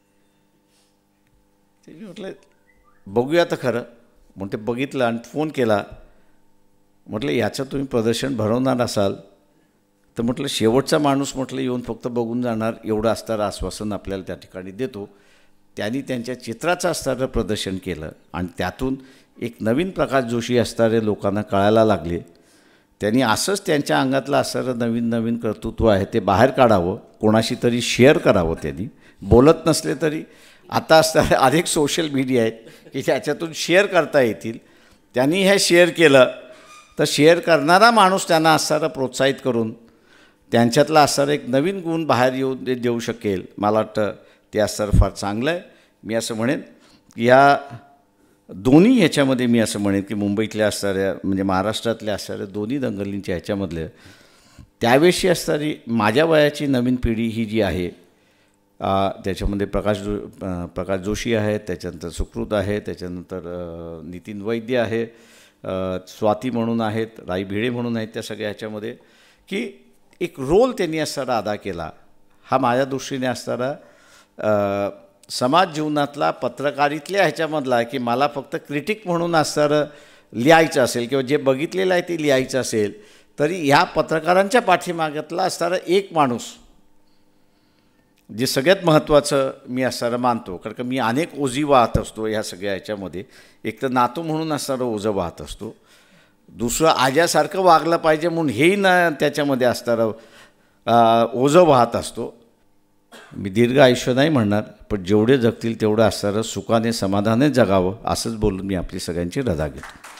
ते मी म्हटलं बघूया तर खरं. म्हणून ते बघितलं आणि फोन केला. म्हटलं याचं तुम्ही प्रदर्शन भरवणार असाल तर म्हटलं शेवटचा माणूस म्हटलं येऊन फक्त बघून जाणार एवढं असणारं आश्वासन आपल्याला त्या ठिकाणी देतो. त्यांनी त्यांच्या चित्राचं असणारं प्रदर्शन केलं आणि त्यातून एक नवीन प्रकाश जोशी असणारे लोकांना कळायला लागले. त्यांनी असंच त्यांच्या अंगातलं असणारं नवीन नवीन कर्तृत्व आहे ते बाहेर काढावं, कोणाशी तरी शेअर करावं. त्यांनी बोलत नसले तरी आता असणारे अनेक सोशल मीडिया आहेत की त्याच्यातून शेअर करता येतील. त्यांनी हे शेअर केलं तर शेअर करणारा माणूस त्यांना असणारं प्रोत्साहित करून त्यांच्यातला असणारं एक नवीन गुण बाहेर येऊन देऊ शकेल. मला वाटतं ते असणारं फार चांगलं आहे. मी असं म्हणेन की ह्या दोन्ही ह्याच्यामध्ये मी असं म्हणेन की मुंबईतल्या असणाऱ्या म्हणजे महाराष्ट्रातल्या असणाऱ्या दोन्ही दंगलींच्या ह्याच्यामधल्या त्यावेळेशी असणारी माझ्या वयाची नवीन पिढी ही जी आहे त्याच्यामध्ये प्रकाश जोशी आहे, त्याच्यानंतर सुकृत आहे, त्याच्यानंतर नितीन वैद्य आहे, स्वाती म्हणून आहेत, राई भिडे म्हणून आहेत. त्या सगळ्या ह्याच्यामध्ये की एक रोल त्यांनी असणारा अदा केला. हा माझ्या दृष्टीने असणारा समाज जीवनातला पत्रकारितल्या ह्याच्यामधला की मला फक्त क्रिटिक म्हणून असणारं लिहायचं असेल किंवा जे बघितलेलं आहे ते लिहायचं असेल तरी ह्या पत्रकारांच्या पाठीमागतला असणारा एक माणूस जे सगळ्यात महत्त्वाचं मी असणारं मानतो. कारण का मी अनेक ओझी वाहत असतो ह्या सगळ्या ह्याच्यामध्ये. एक तर नातू म्हणून असणारं ओझं वाहत असतो, दुसरं आज्यासारखं वागलं पाहिजे म्हणून हेही न त्याच्यामध्ये असणारं ओझं वाहत असतो. मी दीर्घ आयुष्य नाही म्हणणार, पण जेवढे जगतील तेवढं असणारं सुखाने समाधाने जगावं असंच बोलून मी आपली सगळ्यांची रजा घेतो.